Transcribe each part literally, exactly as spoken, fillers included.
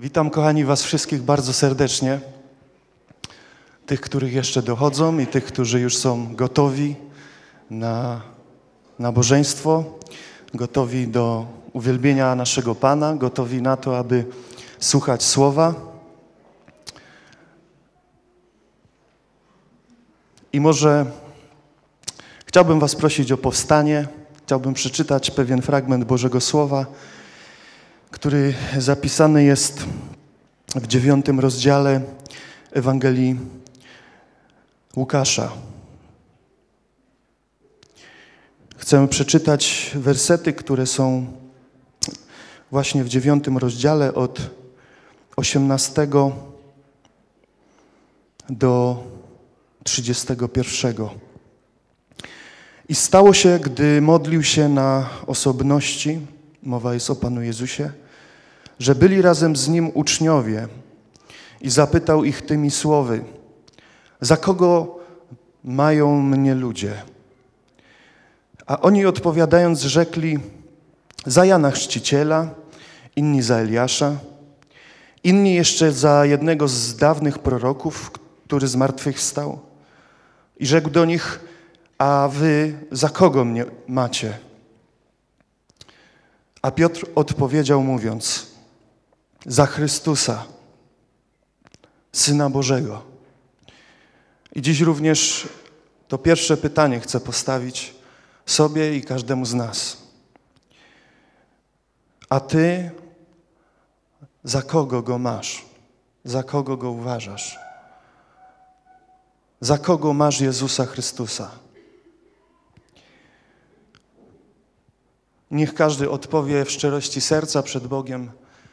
Witam, kochani, was wszystkich bardzo serdecznie. Tych, których jeszcze dochodzą i tych, którzy już są gotowi na nabożeństwo, gotowi do uwielbienia naszego Pana, gotowi na to, aby słuchać Słowa. I może chciałbym was prosić o powstanie. Chciałbym przeczytać pewien fragment Bożego Słowa, który zapisany jest w dziewiątym rozdziale Ewangelii Łukasza. Chcę przeczytać wersety, które są właśnie w dziewiątym rozdziale od osiemnastego do trzydziestego pierwszego. I stało się, gdy modlił się na osobności, mowa jest o Panu Jezusie, że byli razem z Nim uczniowie i zapytał ich tymi słowy: za kogo mają mnie ludzie? A oni odpowiadając rzekli: za Jana Chrzciciela, inni za Eliasza, inni jeszcze za jednego z dawnych proroków, który zmartwychwstał. I rzekł do nich: a wy za kogo mnie macie? A Piotr odpowiedział mówiąc: za Chrystusa, Syna Bożego. I dziś również to pierwsze pytanie chcę postawić sobie i każdemu z nas. A ty za kogo Go masz? Za kogo Go uważasz? Za kogo masz Jezusa Chrystusa? Niech każdy odpowie w szczerości serca przed Bogiem,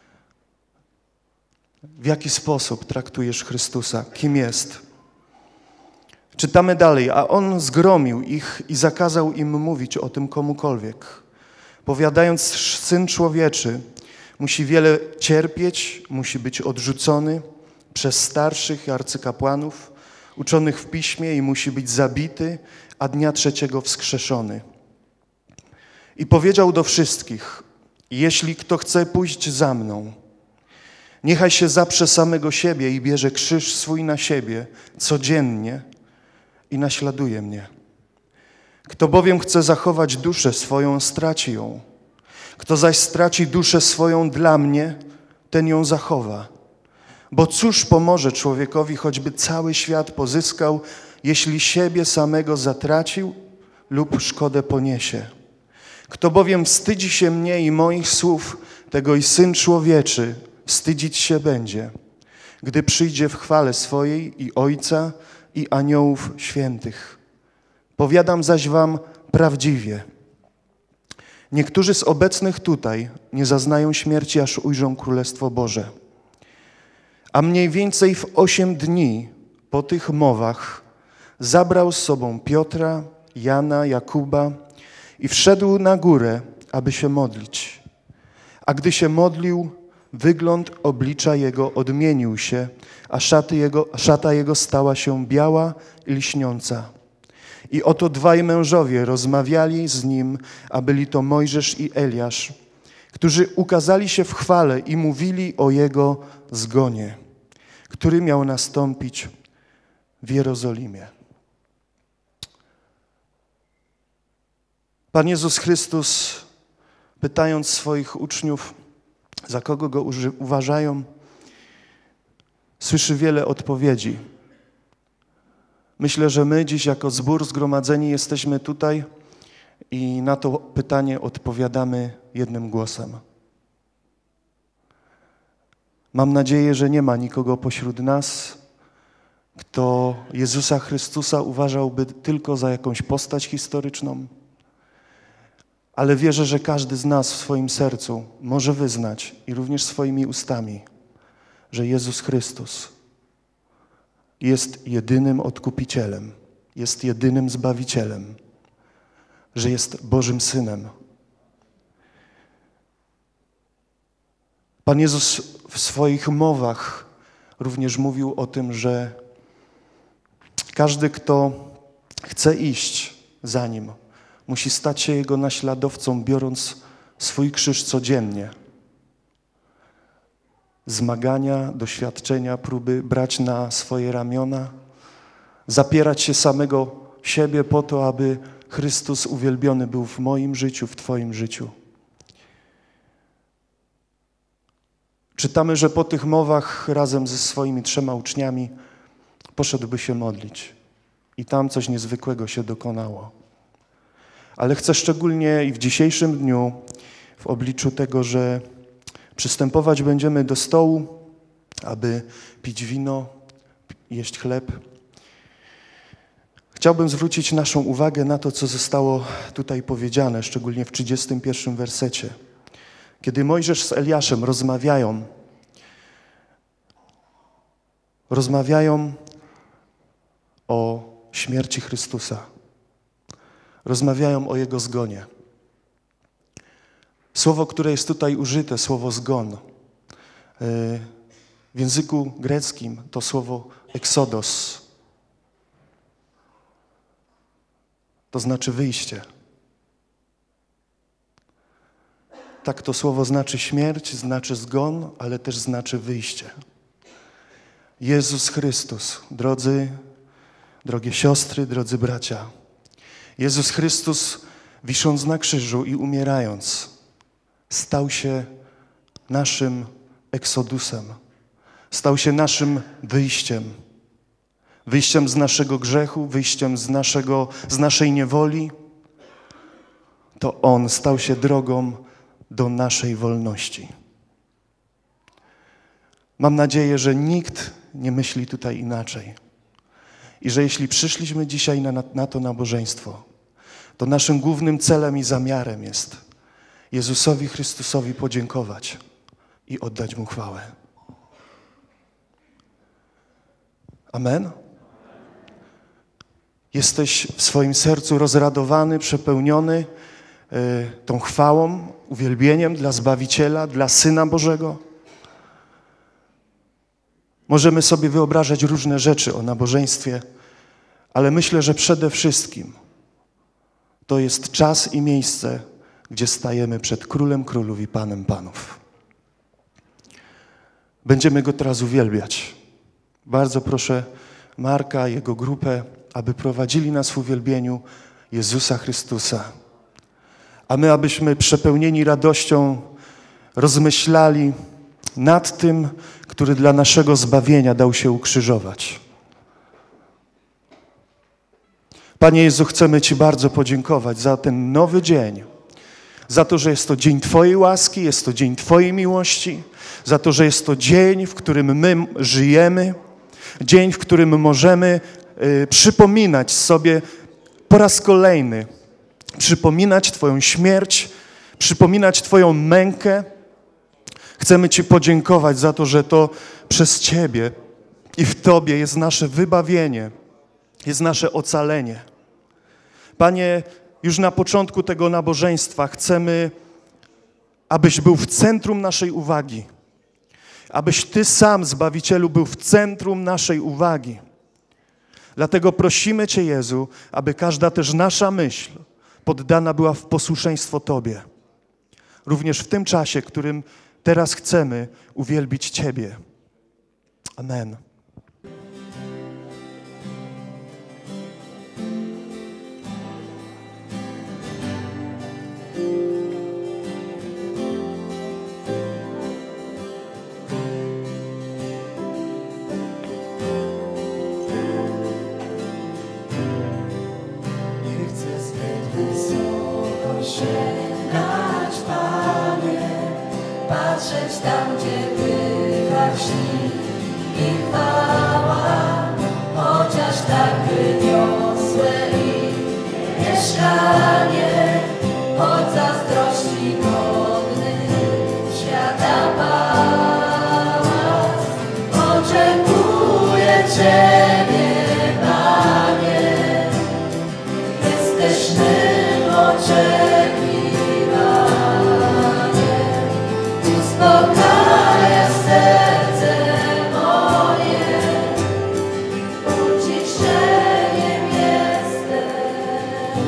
w jaki sposób traktujesz Chrystusa, kim jest. Czytamy dalej, a On zgromił ich i zakazał im mówić o tym komukolwiek, powiadając: Syn Człowieczy musi wiele cierpieć, musi być odrzucony przez starszych i arcykapłanów, uczonych w piśmie, i musi być zabity, a dnia trzeciego wskrzeszony. I powiedział do wszystkich: jeśli kto chce pójść za mną, niechaj się zaprze samego siebie i bierze krzyż swój na siebie codziennie i naśladuje mnie. Kto bowiem chce zachować duszę swoją, straci ją. Kto zaś straci duszę swoją dla mnie, ten ją zachowa. Bo cóż pomoże człowiekowi, choćby cały świat pozyskał, jeśli siebie samego zatracił lub szkodę poniesie? Kto bowiem wstydzi się mnie i moich słów, tego i Syn Człowieczy wstydzić się będzie, gdy przyjdzie w chwale swojej i Ojca, i aniołów świętych. Powiadam zaś wam prawdziwie: niektórzy z obecnych tutaj nie zaznają śmierci, aż ujrzą Królestwo Boże. A mniej więcej w osiem dni po tych mowach zabrał z sobą Piotra, Jana, Jakuba i wszedł na górę, aby się modlić. A gdy się modlił, wygląd oblicza jego odmienił się, a szaty jego, szata jego stała się biała i lśniąca. I oto dwaj mężowie rozmawiali z nim, a byli to Mojżesz i Eliasz, którzy ukazali się w chwale i mówili o jego zgonie, który miał nastąpić w Jerozolimie. Pan Jezus Chrystus, pytając swoich uczniów, za kogo Go uważają, słyszy wiele odpowiedzi. Myślę, że my dziś jako zbór zgromadzeni jesteśmy tutaj i na to pytanie odpowiadamy jednym głosem. Mam nadzieję, że nie ma nikogo pośród nas, kto Jezusa Chrystusa uważałby tylko za jakąś postać historyczną, ale wierzę, że każdy z nas w swoim sercu może wyznać i również swoimi ustami, że Jezus Chrystus jest jedynym Odkupicielem, jest jedynym Zbawicielem, że jest Bożym Synem. Pan Jezus w swoich mowach również mówił o tym, że każdy, kto chce iść za Nim, musi stać się Jego naśladowcą, biorąc swój krzyż codziennie. zmagania, doświadczenia, próby brać na swoje ramiona, zapierać się samego siebie po to, aby Chrystus uwielbiony był w moim życiu, w Twoim życiu. Czytamy, że po tych mowach razem ze swoimi trzema uczniami poszedłby się modlić. I tam coś niezwykłego się dokonało. Ale chcę szczególnie i w dzisiejszym dniu, w obliczu tego, że przystępować będziemy do stołu, aby pić wino, jeść chleb, chciałbym zwrócić naszą uwagę na to, co zostało tutaj powiedziane, szczególnie w trzydziestym pierwszym wersecie. Kiedy Mojżesz z Eliaszem rozmawiają, rozmawiają o śmierci Chrystusa. Rozmawiają o Jego zgonie. Słowo, które jest tutaj użyte, słowo zgon, w języku greckim to słowo exodos. To znaczy wyjście. Tak to słowo znaczy śmierć, znaczy zgon, ale też znaczy wyjście. Jezus Chrystus, drodzy, drogie siostry, drodzy bracia, Jezus Chrystus, wisząc na krzyżu i umierając, stał się naszym eksodusem, stał się naszym wyjściem, wyjściem z naszego grzechu, wyjściem z, naszego, z naszej niewoli. To On stał się drogą do naszej wolności. Mam nadzieję, że nikt nie myśli tutaj inaczej. I że jeśli przyszliśmy dzisiaj na, na to nabożeństwo, to naszym głównym celem i zamiarem jest Jezusowi Chrystusowi podziękować i oddać Mu chwałę. Amen? Jesteś w swoim sercu rozradowany, przepełniony y, tą chwałą, uwielbieniem dla Zbawiciela, dla Syna Bożego? Możemy sobie wyobrażać różne rzeczy o nabożeństwie, ale myślę, że przede wszystkim to jest czas i miejsce, gdzie stajemy przed Królem Królów i Panem Panów. Będziemy Go teraz uwielbiać. Bardzo proszę Marka i jego grupę, aby prowadzili nas w uwielbieniu Jezusa Chrystusa. A my, abyśmy przepełnieni radością rozmyślali nad tym, który dla naszego zbawienia dał się ukrzyżować. Panie Jezu, chcemy Ci bardzo podziękować za ten nowy dzień, za to, że jest to dzień Twojej łaski, jest to dzień Twojej miłości, za to, że jest to dzień, w którym my żyjemy, dzień, w którym możemy y, przypominać sobie po raz kolejny, przypominać Twoją śmierć, przypominać Twoją mękę. Chcemy Ci podziękować za to, że to przez Ciebie i w Tobie jest nasze wybawienie, jest nasze ocalenie. Panie, już na początku tego nabożeństwa chcemy, abyś był w centrum naszej uwagi, abyś Ty sam, Zbawicielu, był w centrum naszej uwagi. Dlatego prosimy Cię, Jezu, aby każda też nasza myśl poddana była w posłuszeństwo Tobie. Również w tym czasie, którym teraz chcemy uwielbić Ciebie. Amen. Patrzeć tam, gdzie bywa śni i chwała, chociaż tak wyniosłe i mieszkanie, choć zazdrości godny świata pałac. Oczekuję Ciebie, Panie, jesteś mym oczekiwaniem. Uspokaja serce moje, uciszeniem jesteś.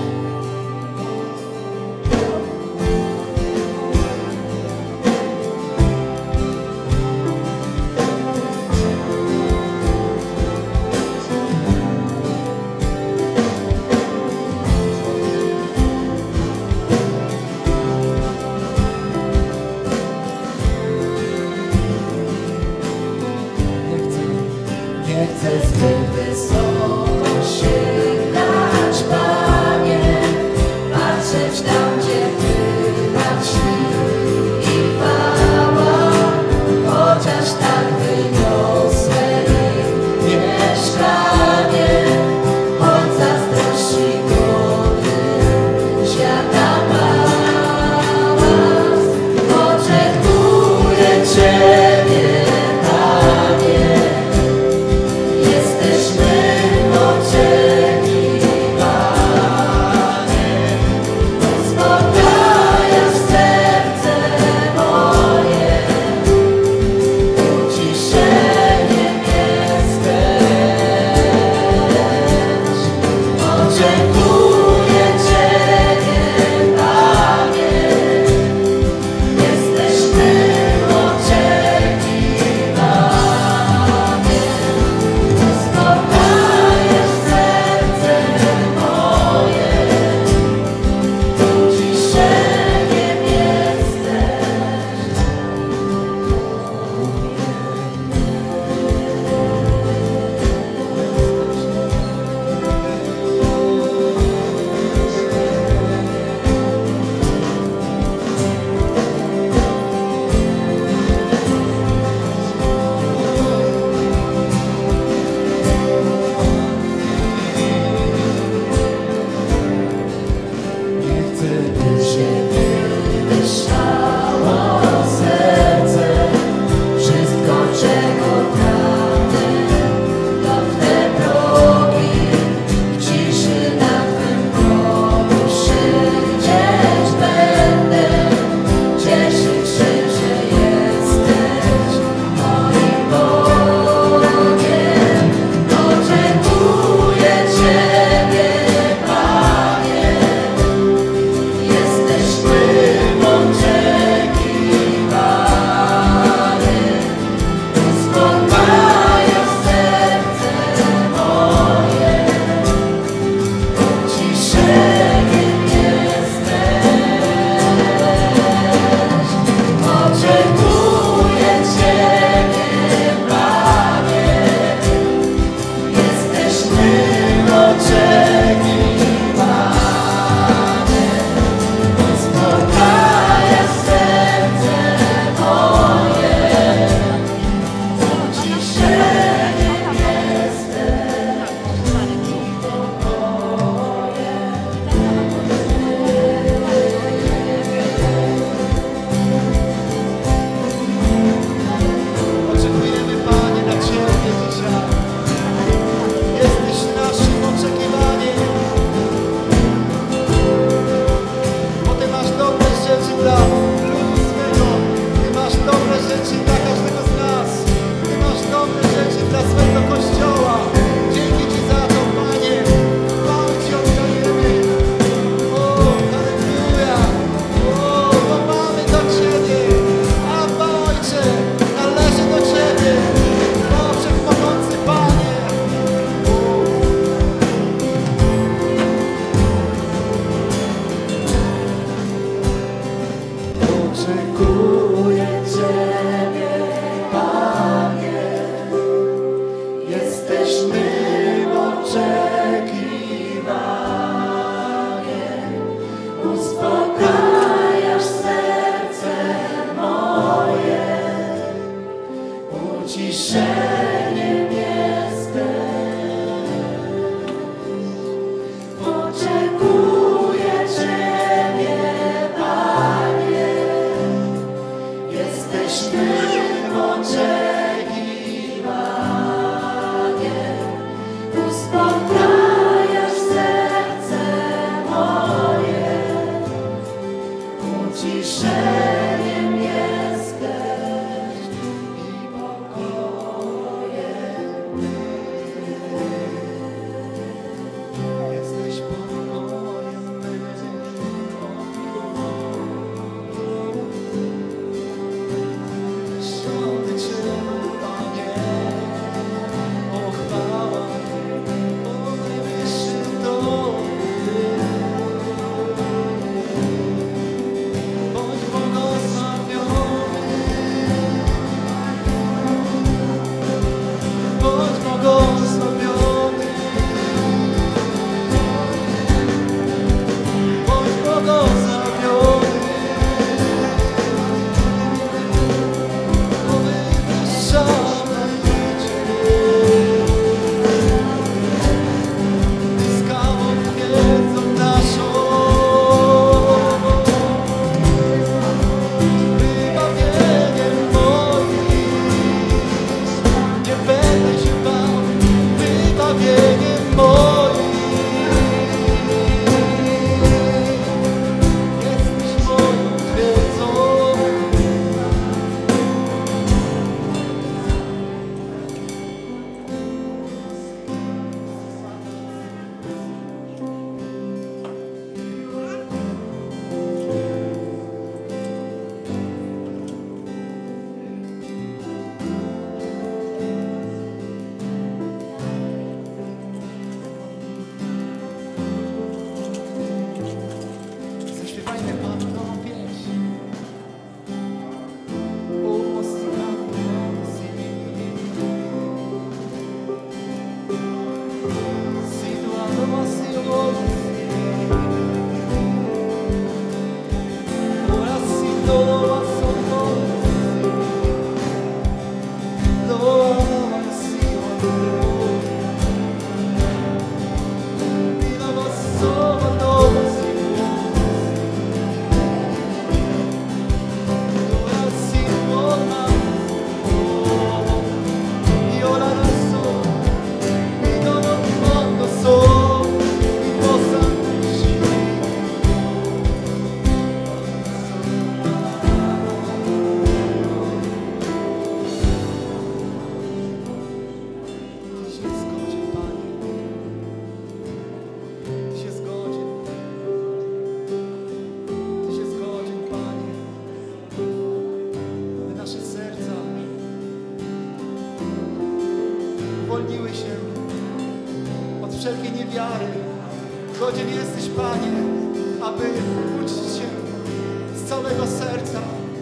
pełni wiary. Godzien jesteś, Panie, aby uczcić się z całego serca,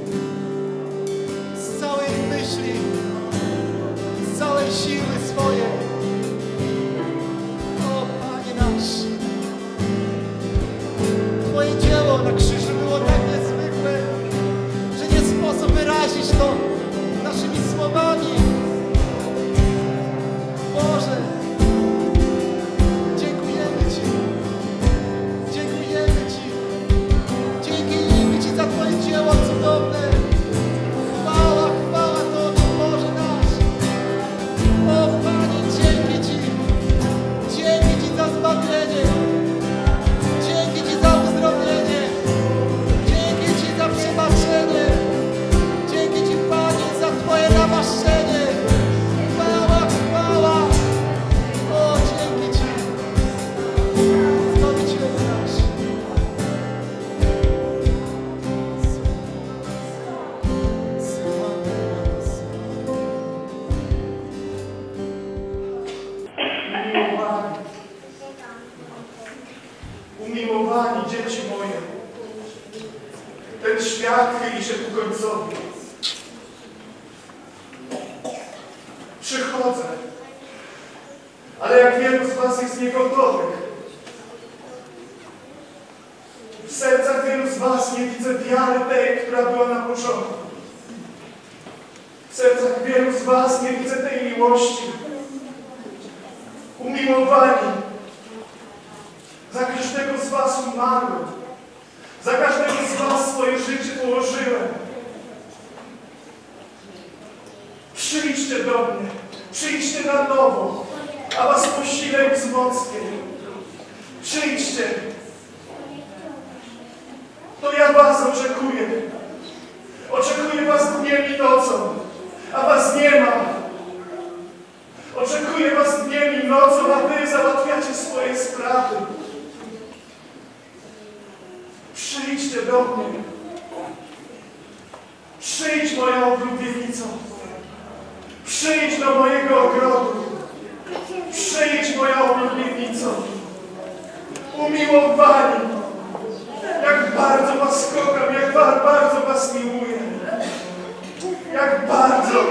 z całej myśli, z całej siły swojej. O, Panie nasz, Twoje dzieło na krzyżu było tak niezwykłe, że nie sposób wyrazić to naszymi słowami. Boże, dziękujemy Ci. Dziękujemy Ci. Dziękujemy Ci za Twoje dzieło cudowne. Chwała, chwała Tobie, Boże nasz. O Panie, dzięki Ci. Dzięki Ci za zbawienie. Dzięki Ci za uzdrowienie. Dzięki Ci za przebaczenie. Dzięki Ci, Panie, za Twoje namaszczenie. Chwała, chwała. O, dzięki Ci. Zbawicielu nasz. Umiłowani dzieci moje, ten świat chyli się ku końcowi. Przychodzę, ale jak wielu z was jest niegotowych, w sercach wielu z was nie widzę wiary tej, która była na początku. W sercach wielu z was nie widzę tej miłości. Umiłowani, za każdego z was umarłem. Za każdego z was swoje życie położyłem. Przyjdźcie do mnie. Przyjdźcie na nowo, a was posilę i wzmocnię. Przyjdźcie. To ja was oczekuję. Oczekuję was dniem i nocą, a was nie ma. Oczekuję was dniem i nocą, a wy załatwiacie swoje sprawy. Przyjdźcie do mnie. Przyjdź, moja oblubienico. Przyjdź do mojego ogrodu. Przyjdź, moja oblubienico. Umiłowani. Jak bardzo was kocham, jak bardzo was miłuję. Jak bardzo.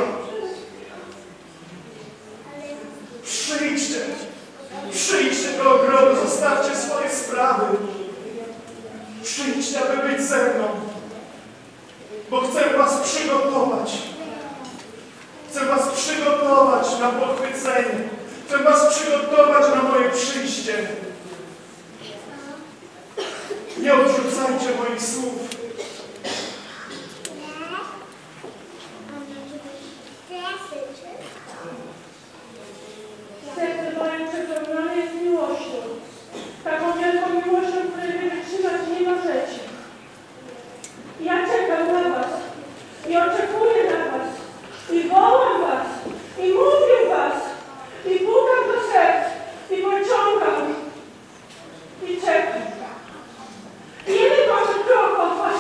Przyjdźcie. Przyjdźcie do ogrodu, zostawcie swoje sprawy. Przyjdźcie, aby być ze mną, bo chcę was przygotować. Chcę was przygotować na pochwycenie. Chcę was przygotować na moje przyjście. Nie odrzucajcie moich słów. Serce moje przepełnione jest miłością. Taką wielką miłością, której wytrzymać nie możecie. Ja czekam na was i oczekuję na was i wołam was i mówię was i pukam do serc i pociągam i czekam. Ile mamy kroków od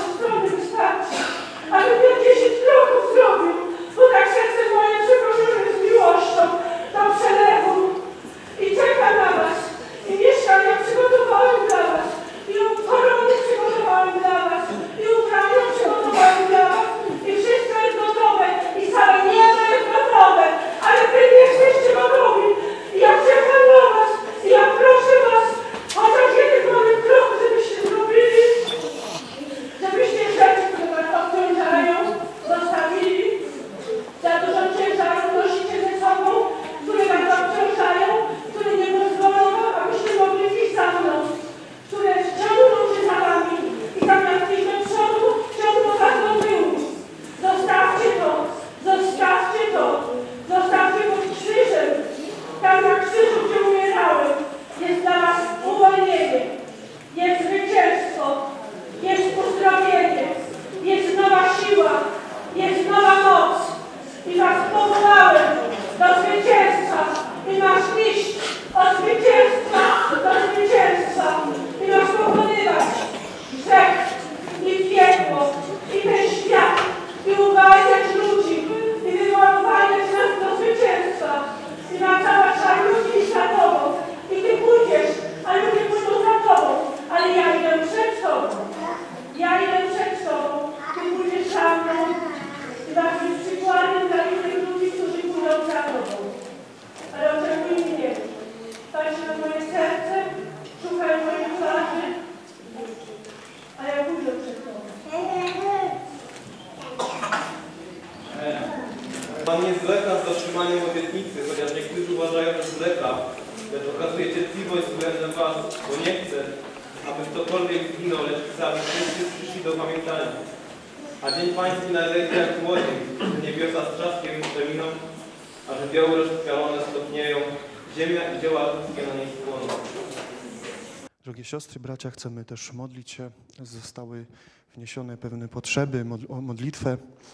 cierpliwość względem was, bo nie chcę, aby ktokolwiek zginął, lecz chcę, aby wszyscy przyszli do pamiętania. A dzień pański nadejdzie jak młodzień, że niebiosa z trzaskiem przeminą, a żywioły rozpykalone stopnieją, ziemia i dzieła ludzkie na niej spłoną. Drogie siostry, bracia, chcemy też modlić się. Zostały wniesione pewne potrzeby, o modlitwę.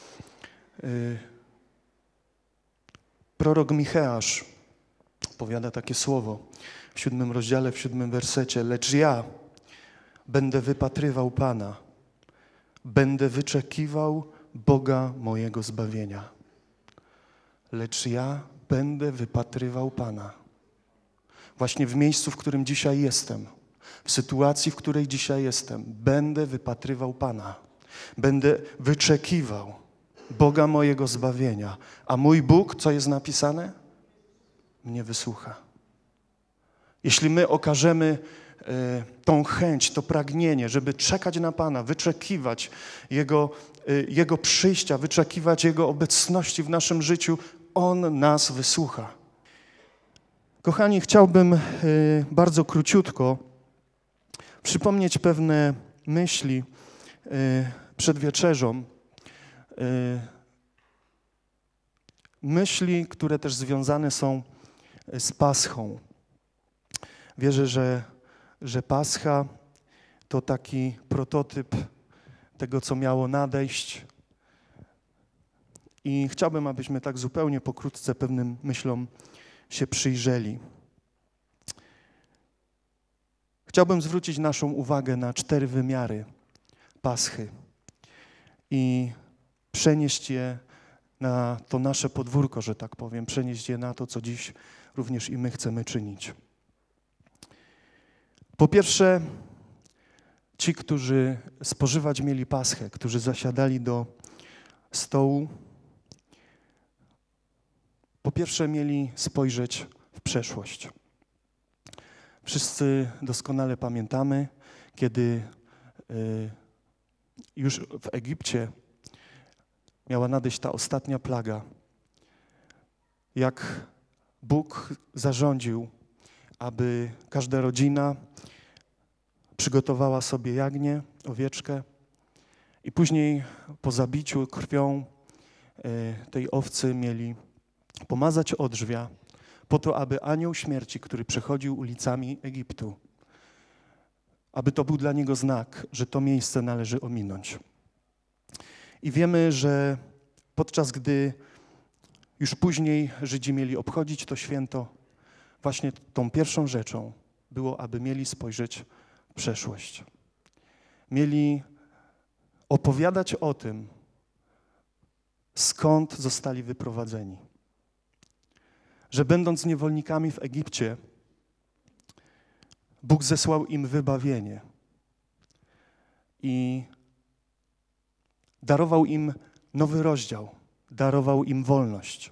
Prorok Micheasz powiada takie słowo w siódmym rozdziale, w siódmym wersecie. Lecz ja będę wypatrywał Pana, będę wyczekiwał Boga mojego zbawienia. Lecz ja będę wypatrywał Pana. Właśnie w miejscu, w którym dzisiaj jestem, w sytuacji, w której dzisiaj jestem, będę wypatrywał Pana. Będę wyczekiwał Boga mojego zbawienia. A mój Bóg, co jest napisane? Mnie wysłucha. Jeśli my okażemy e, tą chęć, to pragnienie, żeby czekać na Pana, wyczekiwać Jego, e, Jego przyjścia, wyczekiwać Jego obecności w naszym życiu, On nas wysłucha. Kochani, chciałbym e, bardzo króciutko przypomnieć pewne myśli e, przed wieczerzą. Myśli, które też związane są z Paschą. Wierzę, że, że Pascha to taki prototyp tego, co miało nadejść. I chciałbym, abyśmy tak zupełnie pokrótce pewnym myślom się przyjrzeli. Chciałbym zwrócić naszą uwagę na cztery wymiary Paschy i przenieść je na to nasze podwórko, że tak powiem, przenieść je na to, co dziś również i my chcemy czynić. Po pierwsze, ci, którzy spożywać mieli Paschę, którzy zasiadali do stołu, po pierwsze mieli spojrzeć w przeszłość. Wszyscy doskonale pamiętamy, kiedy y, już w Egipcie miała nadejść ta ostatnia plaga. Jak Bóg zarządził, aby każda rodzina przygotowała sobie jagnię, owieczkę i później po zabiciu krwią tej owcy mieli pomazać odrzwia po to, aby anioł śmierci, który przechodził ulicami Egiptu, aby to był dla niego znak, że to miejsce należy ominąć. I wiemy, że podczas gdy już później Żydzi mieli obchodzić to święto, właśnie tą pierwszą rzeczą było, aby mieli spojrzeć w przeszłość. Mieli opowiadać o tym, skąd zostali wyprowadzeni. Że będąc niewolnikami w Egipcie, Bóg zesłał im wybawienie i darował im nowy rozdział, darował im wolność.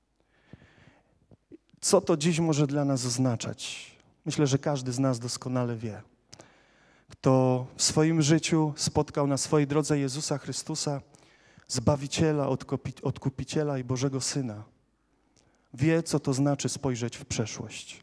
Co to dziś może dla nas oznaczać? Myślę, że każdy z nas doskonale wie. Kto w swoim życiu spotkał na swojej drodze Jezusa Chrystusa, Zbawiciela, Odkupiciela i Bożego Syna, wie, co to znaczy spojrzeć w przeszłość.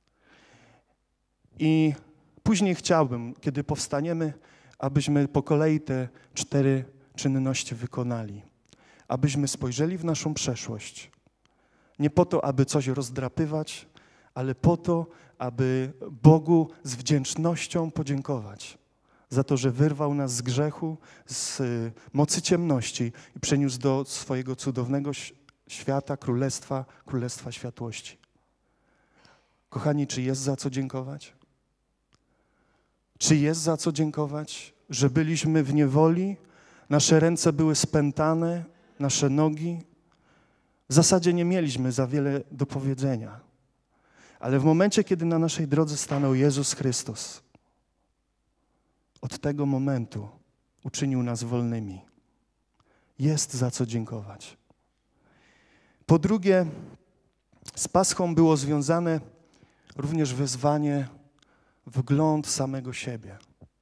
I później chciałbym, kiedy powstaniemy, abyśmy po kolei te cztery czynności wykonali. Abyśmy spojrzeli w naszą przeszłość. Nie po to, aby coś rozdrapywać, ale po to, aby Bogu z wdzięcznością podziękować za to, że wyrwał nas z grzechu, z mocy ciemności i przeniósł do swojego cudownego świata, królestwa, królestwa światłości. Kochani, czy jest za co dziękować? Czy jest za co dziękować, że byliśmy w niewoli, nasze ręce były spętane, nasze nogi? W zasadzie nie mieliśmy za wiele do powiedzenia. Ale w momencie, kiedy na naszej drodze stanął Jezus Chrystus, od tego momentu uczynił nas wolnymi. Jest za co dziękować. Po drugie, z Paschą było związane również wezwanie wgląd samego siebie.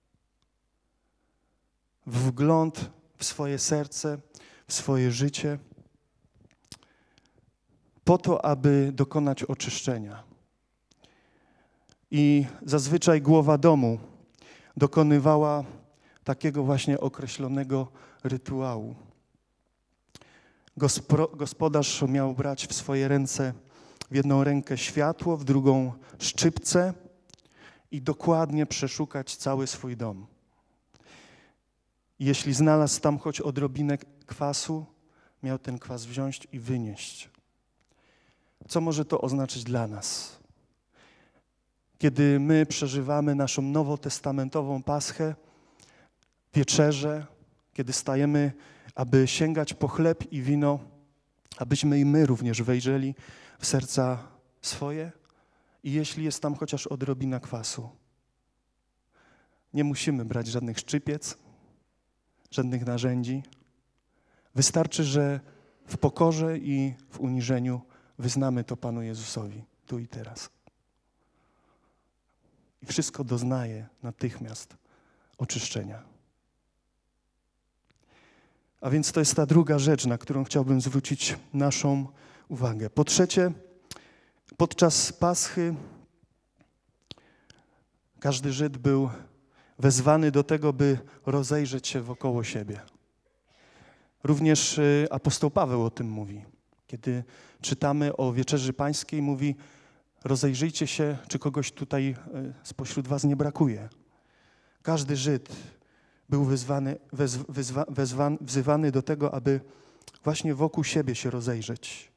Wgląd w swoje serce, w swoje życie, po to, aby dokonać oczyszczenia. I zazwyczaj głowa domu dokonywała takiego właśnie określonego rytuału. Gospro, gospodarz miał brać w swoje ręce, w jedną rękę światło, w drugą szczypce i dokładnie przeszukać cały swój dom. Jeśli znalazł tam choć odrobinę kwasu, miał ten kwas wziąć i wynieść. Co może to oznaczać dla nas? Kiedy my przeżywamy naszą nowotestamentową Paschę, wieczerzę, kiedy stajemy, aby sięgać po chleb i wino, abyśmy i my również wejrzeli w serca swoje i jeśli jest tam chociaż odrobina kwasu. Nie musimy brać żadnych szczypiec, żadnych narzędzi. Wystarczy, że w pokorze i w uniżeniu wyznamy to Panu Jezusowi tu i teraz. I wszystko doznaje natychmiast oczyszczenia. A więc to jest ta druga rzecz, na którą chciałbym zwrócić naszą uwagę. Po trzecie, podczas Paschy każdy Żyd był wezwany do tego, by rozejrzeć się wokoło siebie. Również apostoł Paweł o tym mówi. Kiedy czytamy o Wieczerzy Pańskiej, mówi: rozejrzyjcie się, czy kogoś tutaj spośród was nie brakuje. Każdy Żyd był wyzwany, wez, wyzwa, wezwan, wzywany do tego, aby właśnie wokół siebie się rozejrzeć.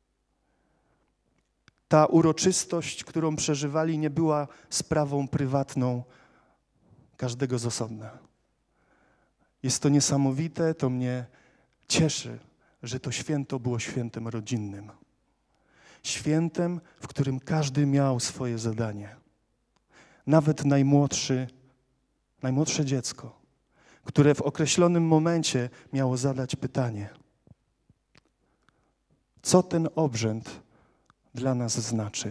Ta uroczystość, którą przeżywali, nie była sprawą prywatną każdego z osobna. Jest to niesamowite, to mnie cieszy, że to święto było świętem rodzinnym. Świętem, w którym każdy miał swoje zadanie. Nawet najmłodszy, najmłodsze dziecko, które w określonym momencie miało zadać pytanie: co ten obrzęd dla nas znaczy?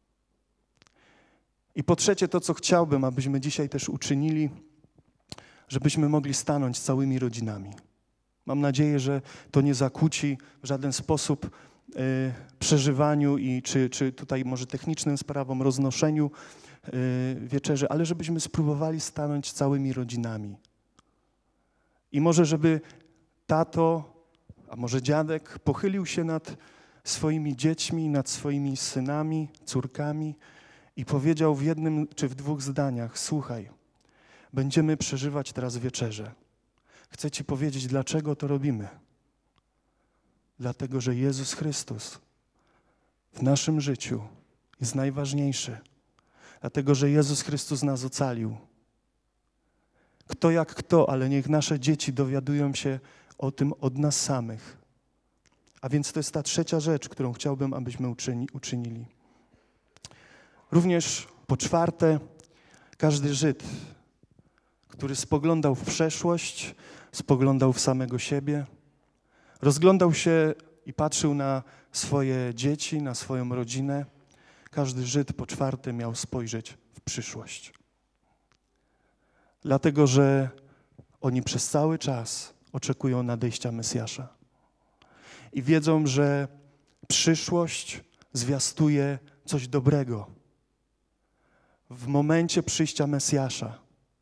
I po trzecie, to co chciałbym, abyśmy dzisiaj też uczynili, żebyśmy mogli stanąć całymi rodzinami. Mam nadzieję, że to nie zakłóci w żaden sposób y, przeżywaniu i czy, czy tutaj może technicznym sprawom, roznoszeniu y, wieczerzy, ale żebyśmy spróbowali stanąć całymi rodzinami. I może żeby tato, a może dziadek pochylił się nad swoimi dziećmi, nad swoimi synami, córkami i powiedział w jednym czy w dwóch zdaniach: słuchaj, będziemy przeżywać teraz wieczerzę. Chcę ci powiedzieć, dlaczego to robimy. Dlatego, że Jezus Chrystus w naszym życiu jest najważniejszy. Dlatego, że Jezus Chrystus nas ocalił. Kto jak kto, ale niech nasze dzieci dowiadują się o tym od nas samych. A więc to jest ta trzecia rzecz, którą chciałbym, abyśmy uczyni, uczynili. Również po czwarte, każdy Żyd, który spoglądał w przeszłość, spoglądał w samego siebie, rozglądał się i patrzył na swoje dzieci, na swoją rodzinę. Każdy Żyd po czwarte miał spojrzeć w przyszłość. Dlatego, że oni przez cały czas oczekują nadejścia Mesjasza. I wiedzą, że przyszłość zwiastuje coś dobrego. W momencie przyjścia Mesjasza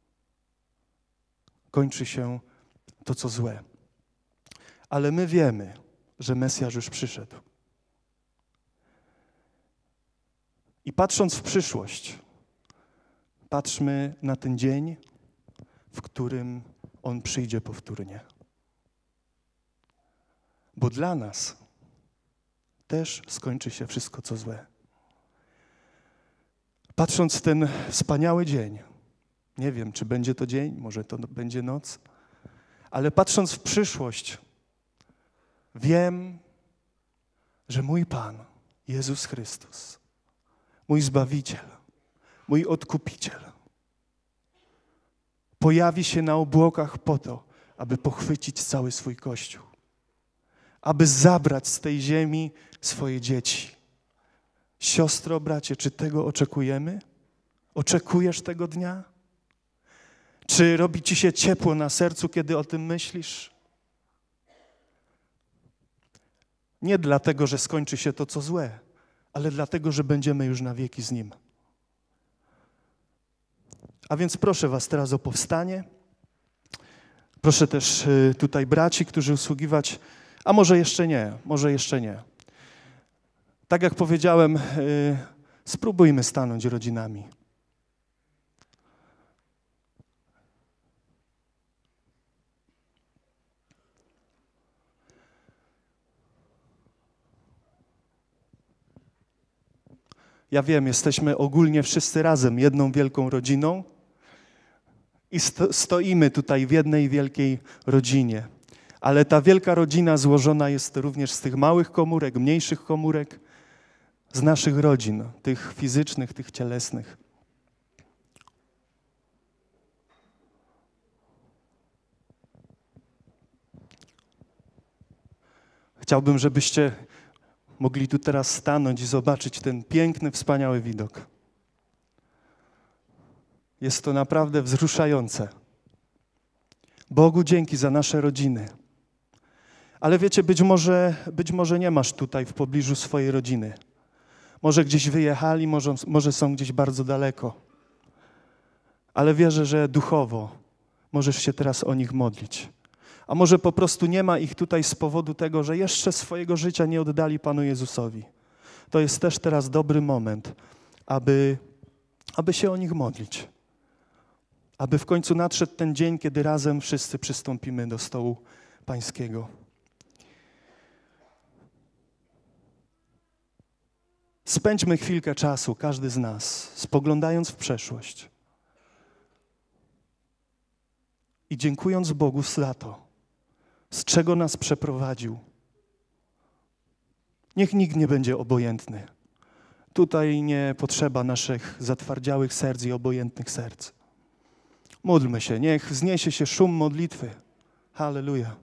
kończy się to, co złe. Ale my wiemy, że Mesjasz już przyszedł. I patrząc w przyszłość, patrzmy na ten dzień, w którym On przyjdzie powtórnie. Bo dla nas też skończy się wszystko, co złe. Patrząc w ten wspaniały dzień, nie wiem, czy będzie to dzień, może to będzie noc, ale patrząc w przyszłość, wiem, że mój Pan, Jezus Chrystus, mój Zbawiciel, mój Odkupiciel, pojawi się na obłokach po to, aby pochwycić cały swój Kościół, aby zabrać z tej ziemi swoje dzieci. Siostro, bracie, czy tego oczekujemy? Oczekujesz tego dnia? Czy robi ci się ciepło na sercu, kiedy o tym myślisz? Nie dlatego, że skończy się to, co złe, ale dlatego, że będziemy już na wieki z Nim. A więc proszę was teraz o powstanie. Proszę też y, tutaj braci, którzy usługiwać, a może jeszcze nie, może jeszcze nie. Tak jak powiedziałem, y, spróbujmy stanąć rodzinami. Ja wiem, jesteśmy ogólnie wszyscy razem, jedną wielką rodziną i sto, stoimy tutaj w jednej wielkiej rodzinie. Ale ta wielka rodzina złożona jest również z tych małych komórek, mniejszych komórek, z naszych rodzin, tych fizycznych, tych cielesnych. Chciałbym, żebyście mogli tu teraz stanąć i zobaczyć ten piękny, wspaniały widok. Jest to naprawdę wzruszające. Bogu dzięki za nasze rodziny. Ale wiecie, być może, być może nie masz tutaj w pobliżu swojej rodziny. Może gdzieś wyjechali, może, może są gdzieś bardzo daleko. Ale wierzę, że duchowo możesz się teraz o nich modlić. A może po prostu nie ma ich tutaj z powodu tego, że jeszcze swojego życia nie oddali Panu Jezusowi. To jest też teraz dobry moment, aby, aby się o nich modlić. Aby w końcu nadszedł ten dzień, kiedy razem wszyscy przystąpimy do stołu Pańskiego. Spędźmy chwilkę czasu, każdy z nas, spoglądając w przeszłość i dziękując Bogu za to, z czego nas przeprowadził. Niech nikt nie będzie obojętny. Tutaj nie potrzeba naszych zatwardziałych serc i obojętnych serc. Módlmy się, niech wzniesie się szum modlitwy. Halleluja.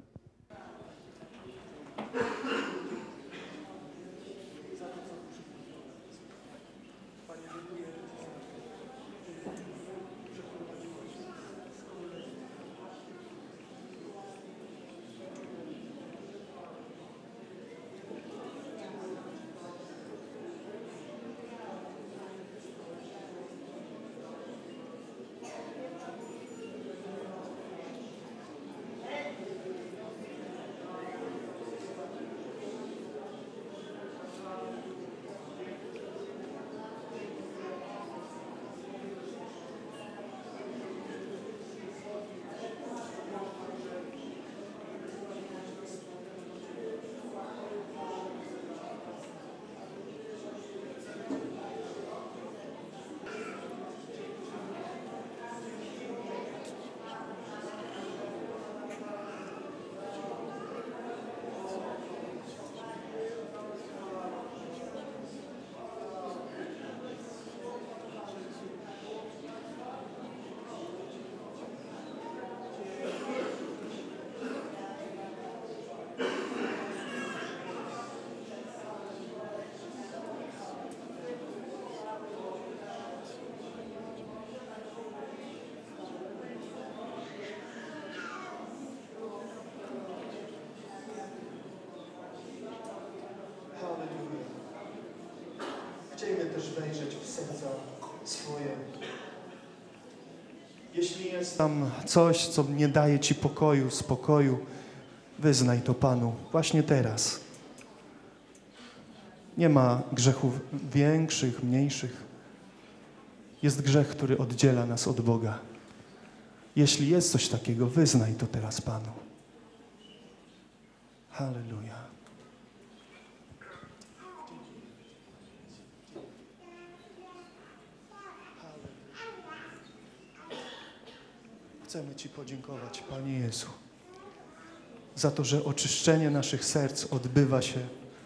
Chciejmy też wejrzeć w serca swoje. Jeśli jest tam coś, co nie daje Ci pokoju, spokoju, wyznaj to Panu właśnie teraz. Nie ma grzechów większych, mniejszych. Jest grzech, który oddziela nas od Boga. Jeśli jest coś takiego, wyznaj to teraz Panu. Halleluja. Chcemy Ci podziękować, Panie Jezu, za to, że oczyszczenie naszych serc odbywa się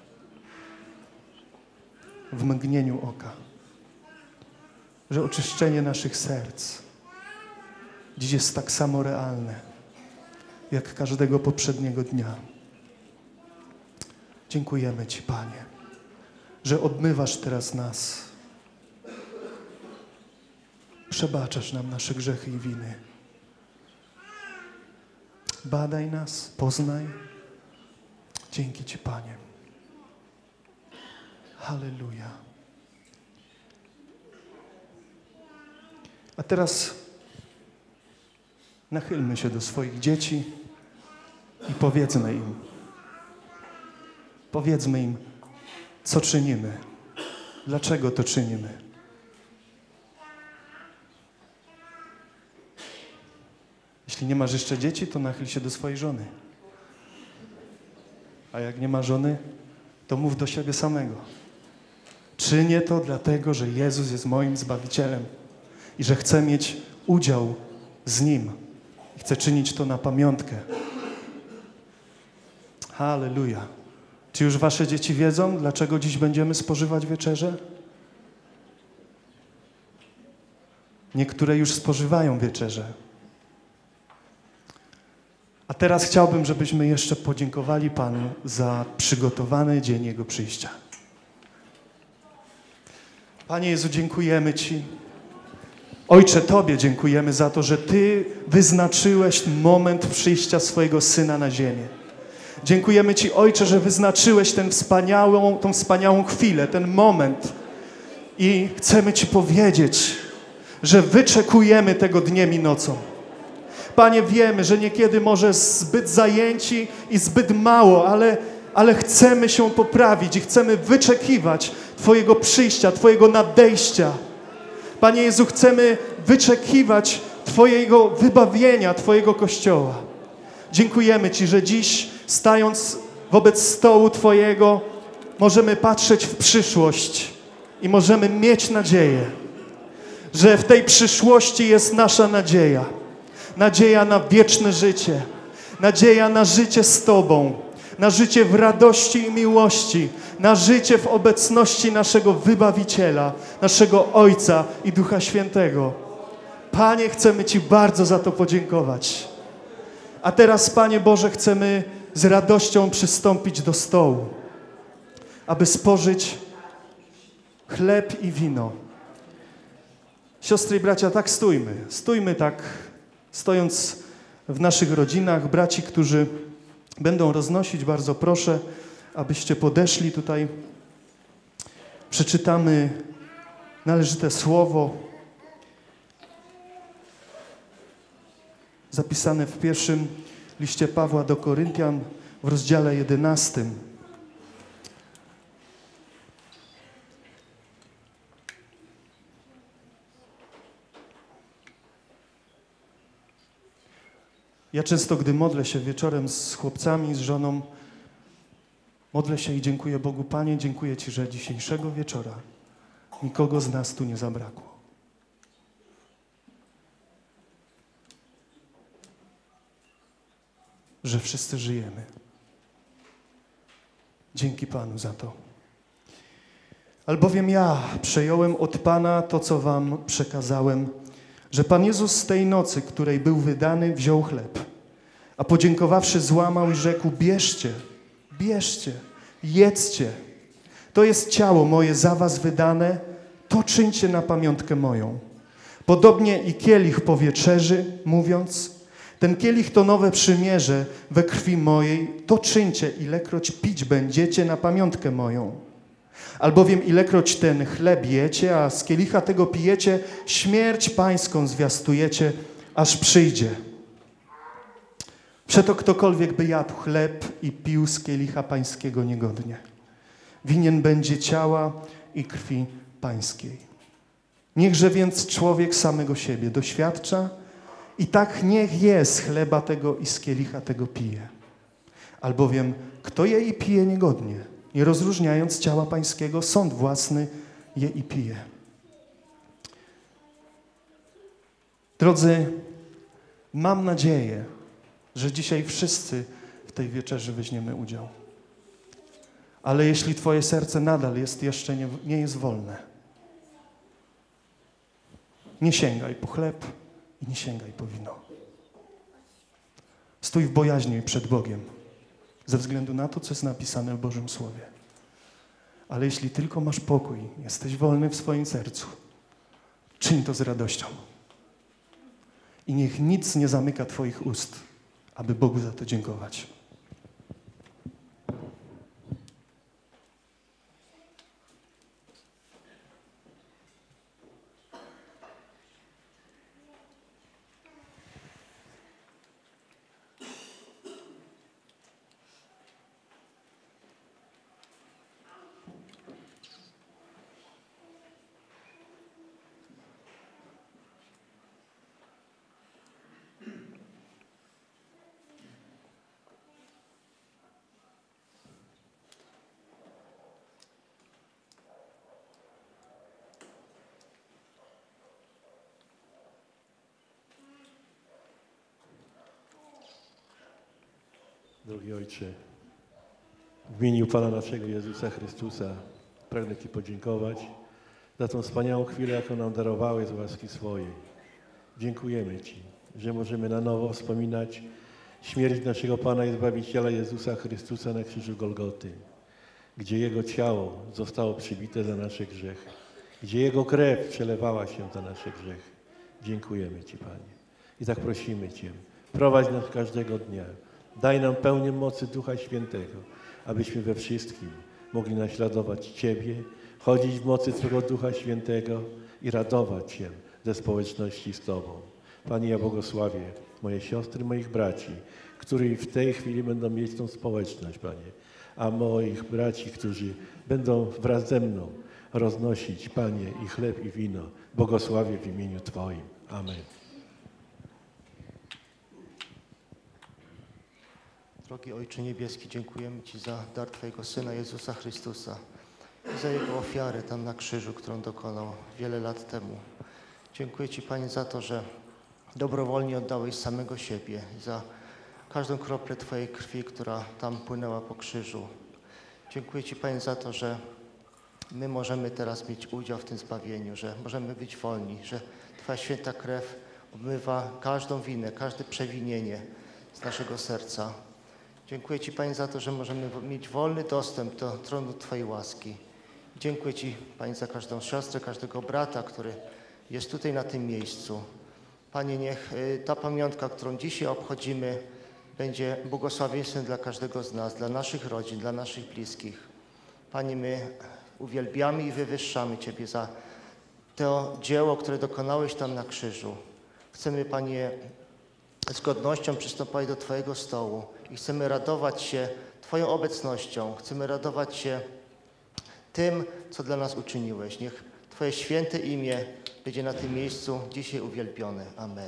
w mgnieniu oka. Że oczyszczenie naszych serc dziś jest tak samo realne, jak każdego poprzedniego dnia. Dziękujemy Ci, Panie, że obmywasz teraz nas. Przebaczasz nam nasze grzechy i winy. Badaj nas, poznaj. Dzięki Ci, Panie. Halleluja. A teraz Nachylmy się do swoich dzieci i powiedzmy im, powiedzmy im, co czynimy, dlaczego to czynimy. Jeśli nie masz jeszcze dzieci, to nachyl się do swojej żony. A jak nie ma żony, to mów do siebie samego. Czynię to dlatego, że Jezus jest moim Zbawicielem i że chcę mieć udział z Nim. I chcę czynić to na pamiątkę. Halleluja. Czy już wasze dzieci wiedzą, dlaczego dziś będziemy spożywać wieczerzę? Niektóre już spożywają wieczerzę. A teraz chciałbym, żebyśmy jeszcze podziękowali Panu za przygotowany dzień Jego przyjścia. Panie Jezu, dziękujemy Ci. Ojcze, Tobie dziękujemy za to, że Ty wyznaczyłeś moment przyjścia swojego Syna na ziemię. Dziękujemy Ci, Ojcze, że wyznaczyłeś tę wspaniałą, tą wspaniałą chwilę, ten moment. I chcemy Ci powiedzieć, że wyczekujemy tego dniem i nocą. Panie, wiemy, że niekiedy może zbyt zajęci i zbyt mało, ale, ale chcemy się poprawić i chcemy wyczekiwać Twojego przyjścia, Twojego nadejścia. Panie Jezu, chcemy wyczekiwać Twojego wybawienia, Twojego Kościoła. Dziękujemy Ci, że dziś, stając wobec stołu Twojego, możemy patrzeć w przyszłość i możemy mieć nadzieję, że w tej przyszłości jest nasza nadzieja. Nadzieja na wieczne życie, nadzieja na życie z Tobą, na życie w radości i miłości, na życie w obecności naszego Wybawiciela, naszego Ojca i Ducha Świętego. Panie, chcemy Ci bardzo za to podziękować. A teraz, Panie Boże, chcemy z radością przystąpić do stołu, aby spożyć chleb i wino. Siostry i bracia, tak stójmy. Stójmy tak, stojąc w naszych rodzinach. Braci, którzy będą roznosić, bardzo proszę, abyście podeszli tutaj. Przeczytamy należyte słowo zapisane w pierwszym liście Pawła do Koryntian w rozdziale jedenastym. Ja często, gdy modlę się wieczorem z chłopcami, z żoną, modlę się i dziękuję Bogu. Panie, dziękuję Ci, że dzisiejszego wieczora nikogo z nas tu nie zabrakło. Że wszyscy żyjemy. Dzięki Panu za to. Albowiem ja przejąłem od Pana to, co wam przekazałem, że Pan Jezus z tej nocy, której był wydany, wziął chleb, a podziękowawszy złamał i rzekł: bierzcie, bierzcie, jedzcie. To jest ciało moje za was wydane, to czyńcie na pamiątkę moją. Podobnie i kielich po wieczerzy, mówiąc: ten kielich to nowe przymierze we krwi mojej, to czyńcie, ilekroć pić będziecie na pamiątkę moją. Albowiem ilekroć ten chleb jecie, a z kielicha tego pijecie, śmierć pańską zwiastujecie, aż przyjdzie. Przeto ktokolwiek by jadł chleb i pił z kielicha pańskiego niegodnie, winien będzie ciała i krwi pańskiej. Niechże więc człowiek samego siebie doświadcza i tak niech je z chleba tego i z kielicha tego pije. Albowiem kto je i pije niegodnie, nie rozróżniając ciała pańskiego, sąd własny je i pije. Drodzy, mam nadzieję, że dzisiaj wszyscy w tej wieczerzy weźmiemy udział. Ale jeśli twoje serce nadal jest jeszcze nie, nie jest wolne, nie sięgaj po chleb i nie sięgaj po wino. Stój w bojaźni przed Bogiem, ze względu na to, co jest napisane w Bożym Słowie. Ale jeśli tylko masz pokój, jesteś wolny w swoim sercu, czyń to z radością. I niech nic nie zamyka twoich ust, aby Bogu za to dziękować. Drogi Ojcze, w imieniu Pana naszego Jezusa Chrystusa pragnę Ci podziękować za tą wspaniałą chwilę, jaką nam darowałeś z łaski swojej. Dziękujemy Ci, że możemy na nowo wspominać śmierć naszego Pana i Zbawiciela Jezusa Chrystusa na krzyżu Golgoty, gdzie Jego ciało zostało przybite za nasze grzechy, gdzie Jego krew przelewała się za nasze grzechy. Dziękujemy Ci, Panie. I tak prosimy Cię, prowadź nas każdego dnia. Daj nam pełnię mocy Ducha Świętego, abyśmy we wszystkim mogli naśladować Ciebie, chodzić w mocy Twojego Ducha Świętego i radować się ze społeczności z Tobą. Panie, ja błogosławię moje siostry, moich braci, którzy w tej chwili będą mieć tą społeczność, Panie, a moich braci, którzy będą wraz ze mną roznosić, Panie, i chleb, i wino. Błogosławię w imieniu Twoim. Amen. Drogi Ojcze Niebieski, dziękujemy Ci za dar Twojego Syna Jezusa Chrystusa i za Jego ofiarę tam na krzyżu, którą dokonał wiele lat temu. Dziękuję Ci, Panie, za to, że dobrowolnie oddałeś samego siebie, za każdą kroplę Twojej krwi, która tam płynęła po krzyżu. Dziękuję Ci, Panie, za to, że my możemy teraz mieć udział w tym zbawieniu, że możemy być wolni, że Twoja święta krew obmywa każdą winę, każde przewinienie z naszego serca. Dziękuję Ci, Panie, za to, że możemy mieć wolny dostęp do tronu Twojej łaski. Dziękuję Ci, Panie, za każdą siostrę, każdego brata, który jest tutaj na tym miejscu. Panie, niech ta pamiątka, którą dzisiaj obchodzimy, będzie błogosławieństwem dla każdego z nas, dla naszych rodzin, dla naszych bliskich. Panie, my uwielbiamy i wywyższamy Ciebie za to dzieło, które dokonałeś tam na krzyżu. Chcemy, Panie, z godnością przystąpić do Twojego stołu i chcemy radować się Twoją obecnością. Chcemy radować się tym, co dla nas uczyniłeś. Niech Twoje święte imię będzie na tym miejscu dzisiaj uwielbione. Amen.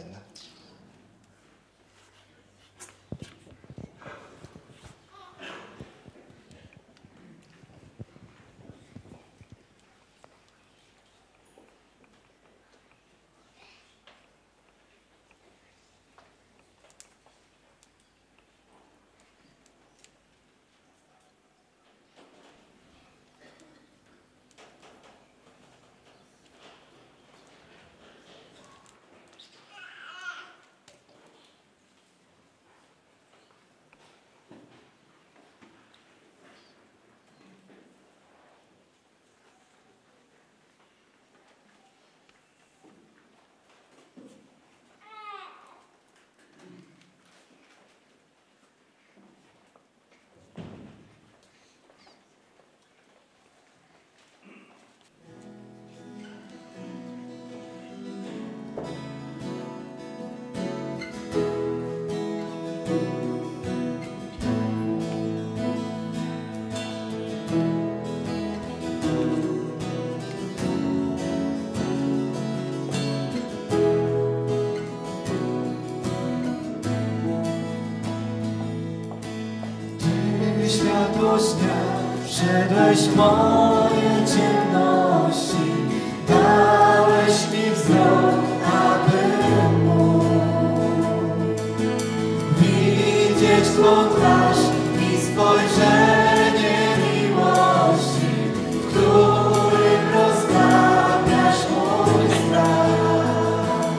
Światło dnia wszedłeś w moje ciemności, dałeś mi wzrok, aby mógł widzieć Twą twarz i spojrzenie miłości, w którym rozstawiasz mój strach.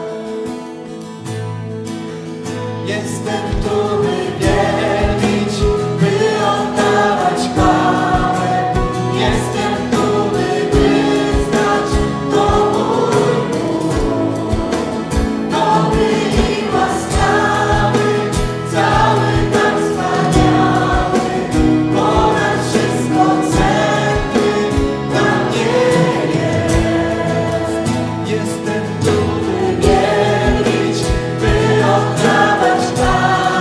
Jestem tu, by wielbić, by oddawać chwałę. Jestem tu, by wyznać, to mój Bóg. Dobry i łaskawy, cały tak wspaniały, ponad wszystko cenny dla mnie jest. Jestem tu, by wielbić, by oddawać chwałę.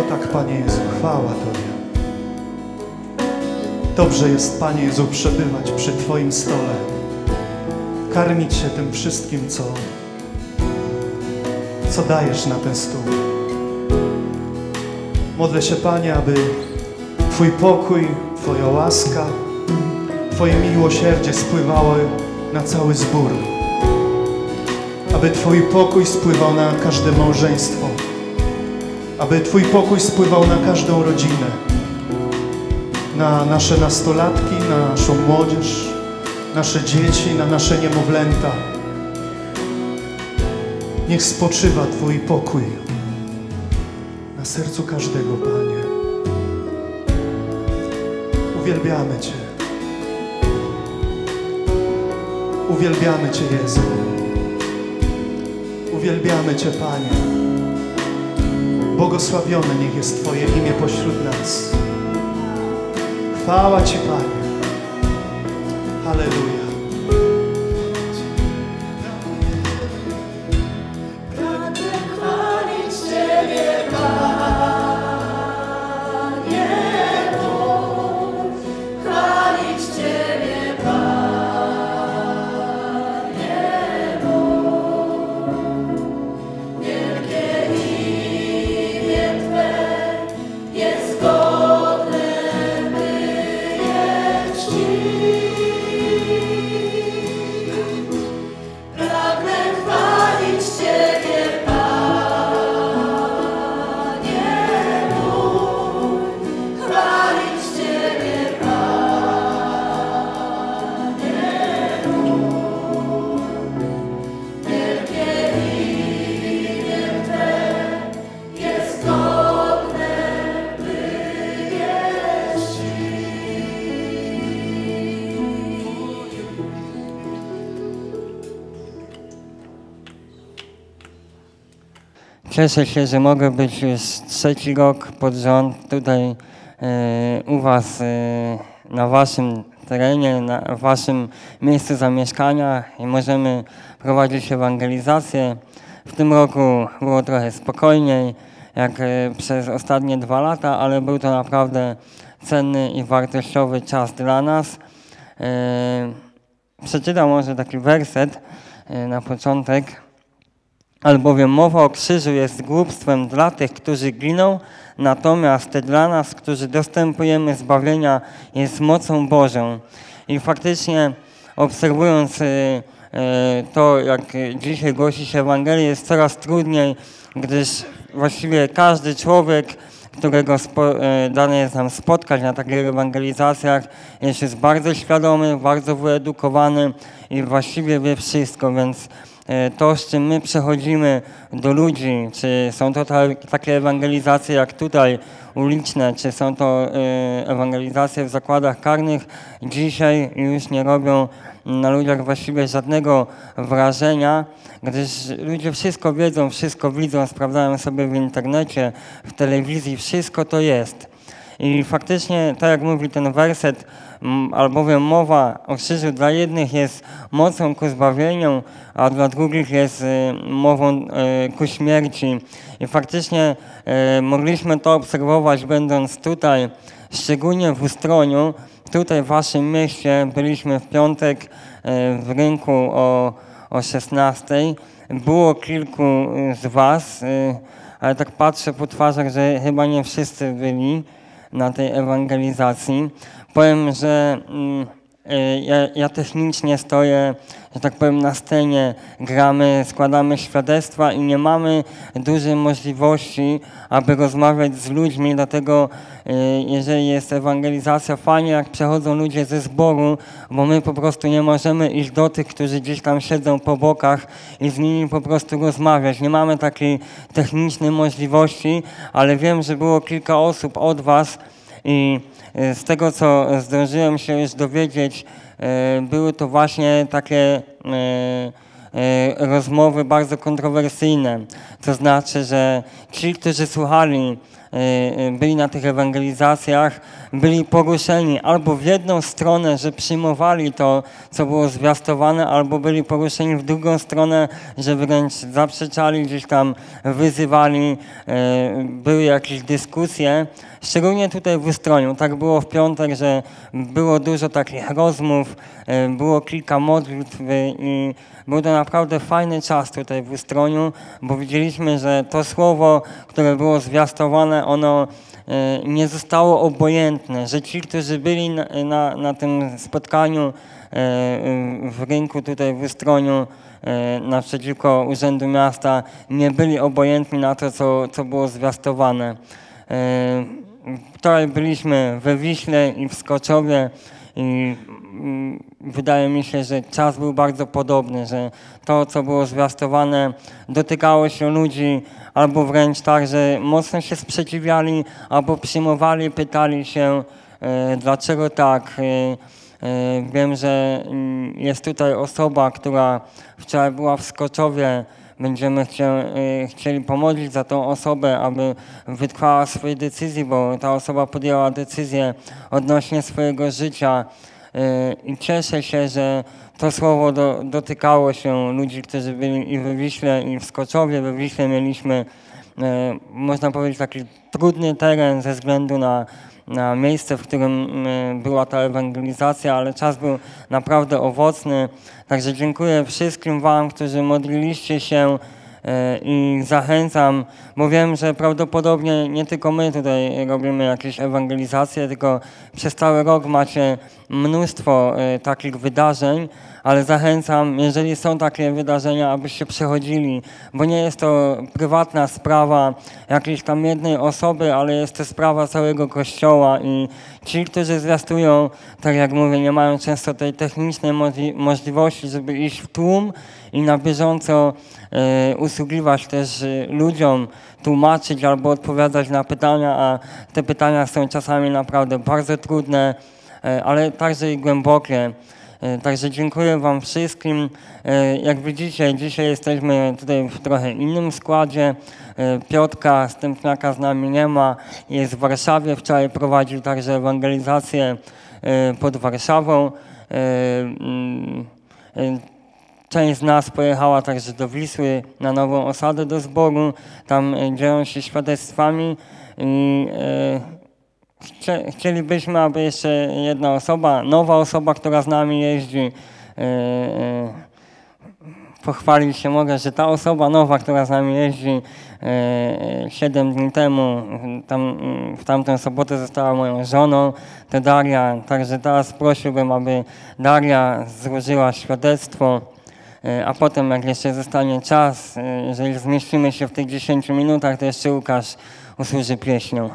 tak, Panie Jezu, chwała Tobie. Dobrze jest, Panie Jezu, przebywać przy Twoim stole, karmić się tym wszystkim, co, co dajesz na ten stół. Modlę się, Panie, aby Twój pokój, Twoja łaska, Twoje miłosierdzie spływały na cały zbór. Aby Twój pokój spływał na każde małżeństwo. Aby Twój pokój spływał na każdą rodzinę. Na nasze nastolatki, na naszą młodzież, nasze dzieci, na nasze niemowlęta. Niech spoczywa Twój pokój na sercu każdego, Panie. Uwielbiamy Cię. Uwielbiamy Cię, Jezu. Uwielbiamy Cię, Panie. Błogosławione niech jest Twoje imię pośród nas. Chwała Ci, Panie. Halleluja. Pragnę chwalić Ciebie, Panie mój, chwalić Ciebie, Panie mój. Wielkie imię Twe jest godne, by je czcić. Pragnę chwalić Ciebie, Panie mój, chwalić Ciebie, Panie mój. Wielkie imię Twe jest godne, by je Cieszę się, że mogę być już trzeci rok pod rząd tutaj e, u Was e, na Waszym terenie, na Waszym miejscu zamieszkania i możemy prowadzić ewangelizację. W tym roku było trochę spokojniej, jak e, przez ostatnie dwa lata, ale był to naprawdę cenny i wartościowy czas dla nas. E, przeczytam może taki werset e, na początek. Albowiem mowa o krzyżu jest głupstwem dla tych, którzy giną, natomiast dla nas, którzy dostępujemy zbawienia, jest mocą Bożą. I faktycznie obserwując y, y, to, jak dzisiaj głosi się Ewangelię, jest coraz trudniej, gdyż właściwie każdy człowiek, którego spo, y, dane jest nam spotkać na takich ewangelizacjach, jest już bardzo świadomy, bardzo wyedukowany i właściwie wie wszystko, więc to, z czym my przechodzimy do ludzi, czy są to ta, takie ewangelizacje jak tutaj uliczne, czy są to y, ewangelizacje w zakładach karnych, dzisiaj już nie robią na ludziach właściwie żadnego wrażenia, gdyż ludzie wszystko wiedzą, wszystko widzą, sprawdzają sobie w internecie, w telewizji, wszystko to jest. I faktycznie, tak jak mówi ten werset, albowiem mowa o krzyżu dla jednych jest mocą ku zbawieniu, a dla drugich jest mową ku śmierci. I faktycznie mogliśmy to obserwować, będąc tutaj, szczególnie w Ustroniu, tutaj w Waszym mieście. Byliśmy w piątek w rynku o, o szesnastej. Było kilku z Was, ale tak patrzę po twarzach, że chyba nie wszyscy byli na tej ewangelizacji. Powiem, że mm, ja, ja technicznie stoję, że tak powiem, na scenie, gramy, składamy świadectwa i nie mamy dużej możliwości, aby rozmawiać z ludźmi, dlatego jeżeli jest ewangelizacja, fajnie jak przechodzą ludzie ze zboru, bo my po prostu nie możemy iść do tych, którzy gdzieś tam siedzą po bokach i z nimi po prostu rozmawiać. Nie mamy takiej technicznej możliwości, ale wiem, że było kilka osób od Was i z tego, co zdążyłem się już dowiedzieć, były to właśnie takie rozmowy bardzo kontrowersyjne. To znaczy, że ci, którzy słuchali byli na tych ewangelizacjach, byli poruszeni albo w jedną stronę, że przyjmowali to, co było zwiastowane, albo byli poruszeni w drugą stronę, że wręcz zaprzeczali, gdzieś tam wyzywali, były jakieś dyskusje. Szczególnie tutaj w Ustroniu. Tak było w piątek, że było dużo takich rozmów, było kilka modlitw i był to naprawdę fajny czas tutaj w Ustroniu, bo widzieliśmy, że to słowo, które było zwiastowane, ono nie zostało obojętne, że ci, którzy byli na, na, na tym spotkaniu w rynku tutaj w Ustroniu, naprzeciwko Urzędu Miasta, nie byli obojętni na to, co, co było zwiastowane. Wczoraj byliśmy we Wiśle i w Skoczowie i wydaje mi się, że czas był bardzo podobny, że to, co było zwiastowane, dotykało się ludzi albo wręcz tak, że mocno się sprzeciwiali, albo przyjmowali, pytali się, dlaczego tak. Wiem, że jest tutaj osoba, która wczoraj była w Skoczowie. Będziemy chcie, chcieli pomodlić za tą osobę, aby wytrwała swojej decyzji, bo ta osoba podjęła decyzję odnośnie swojego życia i cieszę się, że to słowo do, dotykało się ludzi, którzy byli i we Wiśle, i w Skoczowie. We Wiśle mieliśmy, można powiedzieć, taki trudny teren ze względu na na miejsce, w którym była ta ewangelizacja, ale czas był naprawdę owocny. Także dziękuję wszystkim wam, którzy modliliście się i zachęcam, bo wiem, że prawdopodobnie nie tylko my tutaj robimy jakieś ewangelizacje, tylko przez cały rok macie mnóstwo takich wydarzeń, ale zachęcam, jeżeli są takie wydarzenia, abyście przychodzili, bo nie jest to prywatna sprawa jakiejś tam jednej osoby, ale jest to sprawa całego Kościoła i ci, którzy zwiastują, tak jak mówię, nie mają często tej technicznej możliwości, żeby iść w tłum i na bieżąco e, usługiwać też ludziom, tłumaczyć albo odpowiadać na pytania, a te pytania są czasami naprawdę bardzo trudne, e, ale także i głębokie. Także dziękuję wam wszystkim. Jak widzicie, dzisiaj jesteśmy tutaj w trochę innym składzie. Piotrka Stępniaka z nami nie ma, jest w Warszawie. Wczoraj prowadził także ewangelizację pod Warszawą. Część z nas pojechała także do Wisły na nową osadę do zboru. Tam dzieją się świadectwami i chcielibyśmy, aby jeszcze jedna osoba, nowa osoba, która z nami jeździ, yy, yy, pochwalić się mogę, że ta osoba nowa, która z nami jeździ yy, siedem dni temu, tam, w tamtą sobotę została moją żoną, to Daria. Także teraz prosiłbym, aby Daria złożyła świadectwo, yy, a potem jak jeszcze zostanie czas, yy, jeżeli zmieścimy się w tych dziesięciu minutach, to jeszcze Łukasz usłuży pieśnią.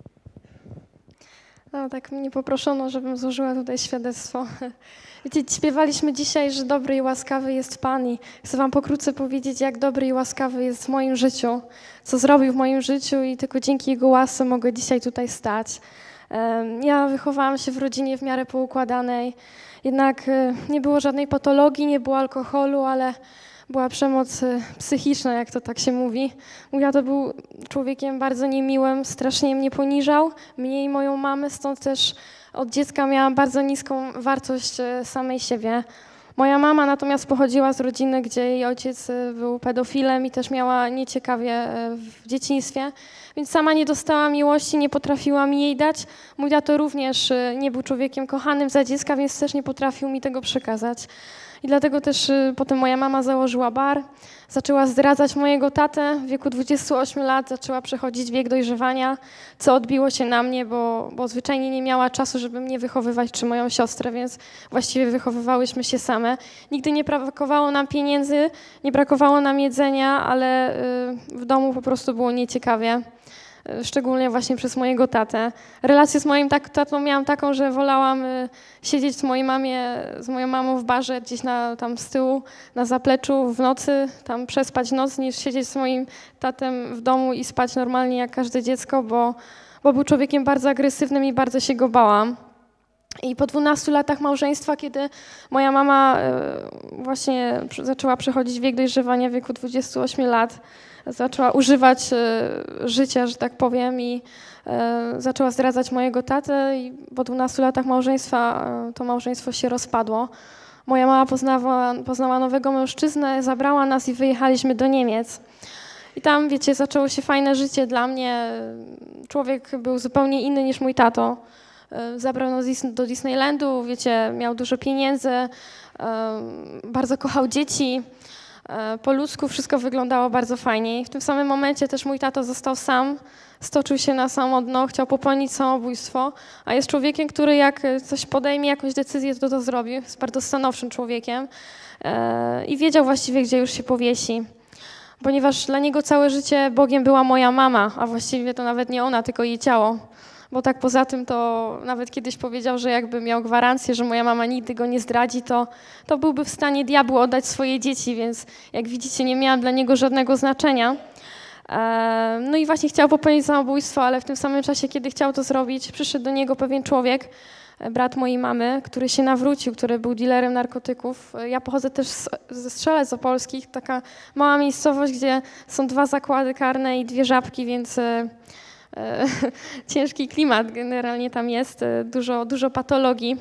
No, tak mnie poproszono, żebym złożyła tutaj świadectwo. Wiecie, śpiewaliśmy dzisiaj, że dobry i łaskawy jest Pan i chcę wam pokrótce powiedzieć, jak dobry i łaskawy jest w moim życiu, co zrobił w moim życiu i tylko dzięki Jego łasce mogę dzisiaj tutaj stać. Ja wychowałam się w rodzinie w miarę poukładanej, jednak nie było żadnej patologii, nie było alkoholu, ale była przemoc psychiczna, jak to tak się mówi. Mój tato był człowiekiem bardzo niemiłym, strasznie mnie poniżał, mnie i moją mamę, stąd też od dziecka miałam bardzo niską wartość samej siebie. Moja mama natomiast pochodziła z rodziny, gdzie jej ojciec był pedofilem i też miała nieciekawie w dzieciństwie, więc sama nie dostała miłości, nie potrafiła mi jej dać. Mój tato również nie był człowiekiem kochanym za dziecka, więc też nie potrafił mi tego przekazać. I dlatego też y, potem moja mama założyła bar, zaczęła zdradzać mojego tatę. W wieku dwudziestu ośmiu lat zaczęła przechodzić wiek dojrzewania, co odbiło się na mnie, bo, bo zwyczajnie nie miała czasu, żeby mnie wychowywać, czy moją siostrę, więc właściwie wychowywałyśmy się same. Nigdy nie brakowało nam pieniędzy, nie brakowało nam jedzenia, ale y, w domu po prostu było nieciekawie. Szczególnie właśnie przez mojego tatę. Relację z moim tatą miałam taką, że wolałam siedzieć z, mojej mamie, z moją mamą w barze gdzieś na, tam z tyłu, na zapleczu w nocy, tam przespać noc, niż siedzieć z moim tatem w domu i spać normalnie jak każde dziecko, bo, bo był człowiekiem bardzo agresywnym i bardzo się go bałam. I po dwunastu latach małżeństwa, kiedy moja mama właśnie zaczęła przechodzić wiek dojrzewania w wieku dwudziestu ośmiu lat, zaczęła używać życia, że tak powiem, i zaczęła zdradzać mojego tatę i po dwunastu latach małżeństwa to małżeństwo się rozpadło. Moja mama poznała, poznała nowego mężczyznę, zabrała nas i wyjechaliśmy do Niemiec. I tam, wiecie, zaczęło się fajne życie dla mnie. Człowiek był zupełnie inny niż mój tato. Zabrał nas do Disneylandu, wiecie, miał dużo pieniędzy, bardzo kochał dzieci. Po ludzku wszystko wyglądało bardzo fajnie. I w tym samym momencie też mój tato został sam, stoczył się na samo dno, chciał popełnić samobójstwo, a jest człowiekiem, który jak coś podejmie, jakąś decyzję, to to zrobi. Jest bardzo stanowczym człowiekiem i wiedział właściwie, gdzie już się powiesi. Ponieważ dla niego całe życie Bogiem była moja mama, a właściwie to nawet nie ona, tylko jej ciało. Bo tak poza tym to nawet kiedyś powiedział, że jakby miał gwarancję, że moja mama nigdy go nie zdradzi, to, to byłby w stanie diabłu oddać swoje dzieci, więc jak widzicie, nie miałam dla niego żadnego znaczenia. No i właśnie chciał popełnić samobójstwo, ale w tym samym czasie, kiedy chciał to zrobić, przyszedł do niego pewien człowiek, brat mojej mamy, który się nawrócił, który był dealerem narkotyków. Ja pochodzę też ze Strzelec Opolskich, taka mała miejscowość, gdzie są dwa zakłady karne i dwie żabki, więc e, e, ciężki klimat generalnie tam jest, e, dużo, dużo patologii.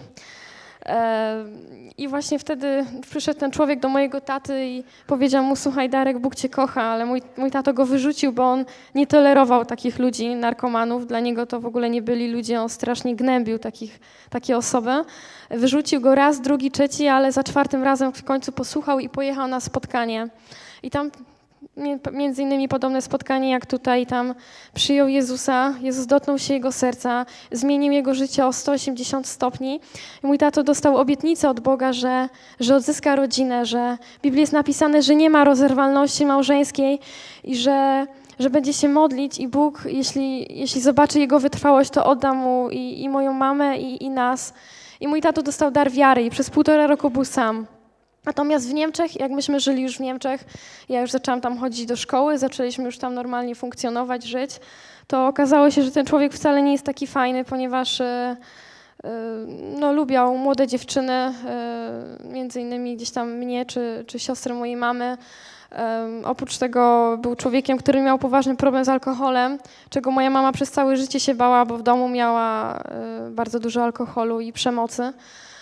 E, I właśnie wtedy przyszedł ten człowiek do mojego taty i powiedział mu: słuchaj Darek, Bóg cię kocha, ale mój, mój tato go wyrzucił, bo on nie tolerował takich ludzi, narkomanów. Dla niego to w ogóle nie byli ludzie, on strasznie gnębił takich, takie osoby. Wyrzucił go raz, drugi, trzeci, ale za czwartym razem w końcu posłuchał i pojechał na spotkanie. I tam między innymi podobne spotkanie jak tutaj, tam przyjął Jezusa, Jezus dotknął się jego serca, zmienił jego życie o sto osiemdziesiąt stopni. I mój tato dostał obietnicę od Boga, że, że odzyska rodzinę, że w Biblii jest napisane, że nie ma rozerwalności małżeńskiej i że, że będzie się modlić i Bóg, jeśli, jeśli zobaczy jego wytrwałość, to odda mu i, i moją mamę, i, i nas. I mój tato dostał dar wiary i przez półtora roku był sam. Natomiast w Niemczech, jak myśmy żyli już w Niemczech, ja już zaczęłam tam chodzić do szkoły, zaczęliśmy już tam normalnie funkcjonować, żyć, to okazało się, że ten człowiek wcale nie jest taki fajny, ponieważ y, y, no, lubiał młode dziewczyny, y, między innymi gdzieś tam mnie czy, czy siostrę mojej mamy. Um, oprócz tego był człowiekiem, który miał poważny problem z alkoholem, czego moja mama przez całe życie się bała, bo w domu miała y, bardzo dużo alkoholu i przemocy.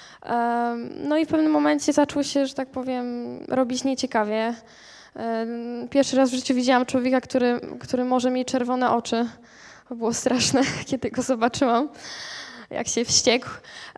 No i w pewnym momencie zaczął się, że tak powiem, robić nieciekawie. Pierwszy raz w życiu widziałam człowieka, który, który może mieć czerwone oczy. To było straszne, kiedy go zobaczyłam, jak się wściekł.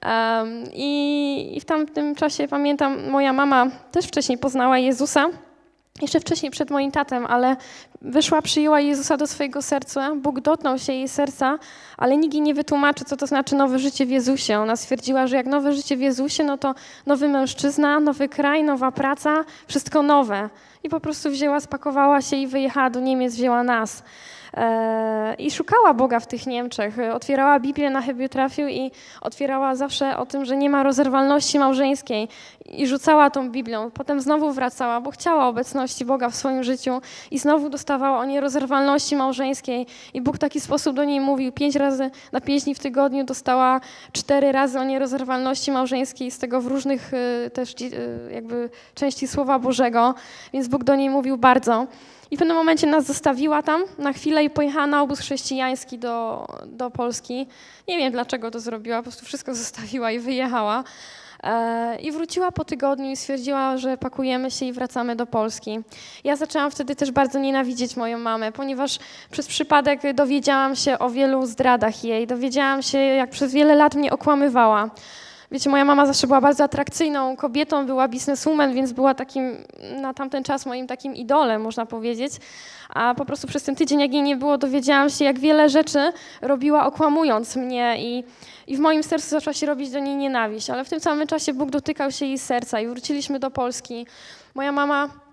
I, i w tamtym czasie, pamiętam, moja mama też wcześniej poznała Jezusa. Jeszcze wcześniej przed moim tatem, ale wyszła, przyjęła Jezusa do swojego serca, Bóg dotknął się jej serca, ale nikt jej nie wytłumaczy, co to znaczy nowe życie w Jezusie. Ona stwierdziła, że jak nowe życie w Jezusie, no to nowy mężczyzna, nowy kraj, nowa praca, wszystko nowe. I po prostu wzięła, spakowała się i wyjechała do Niemiec, wzięła nas. I szukała Boga w tych Niemczech. Otwierała Biblię, na chybił trafił i otwierała zawsze o tym, że nie ma rozerwalności małżeńskiej i rzucała tą Biblią. Potem znowu wracała, bo chciała obecności Boga w swoim życiu i znowu dostawała o nierozerwalności małżeńskiej i Bóg w taki sposób do niej mówił. Pięć razy na pięć dni w tygodniu dostała cztery razy o nierozerwalności małżeńskiej, z tego w różnych też jakby części Słowa Bożego, więc Bóg do niej mówił bardzo. I w pewnym momencie nas zostawiła tam na chwilę i pojechała na obóz chrześcijański do, do Polski. Nie wiem, dlaczego to zrobiła, po prostu wszystko zostawiła i wyjechała. E, I wróciła po tygodniu i stwierdziła, że pakujemy się i wracamy do Polski. Ja zaczęłam wtedy też bardzo nienawidzieć moją mamę, ponieważ przez przypadek dowiedziałam się o wielu zdradach jej. Dowiedziałam się, jak przez wiele lat mnie okłamywała. Wiecie, moja mama zawsze była bardzo atrakcyjną kobietą, była bizneswoman, więc była takim na tamten czas moim takim idolem, można powiedzieć. A po prostu przez ten tydzień, jak jej nie było, dowiedziałam się, jak wiele rzeczy robiła okłamując mnie i, i w moim sercu zaczęła się robić do niej nienawiść. Ale w tym samym czasie Bóg dotykał się jej serca i wróciliśmy do Polski. Moja mama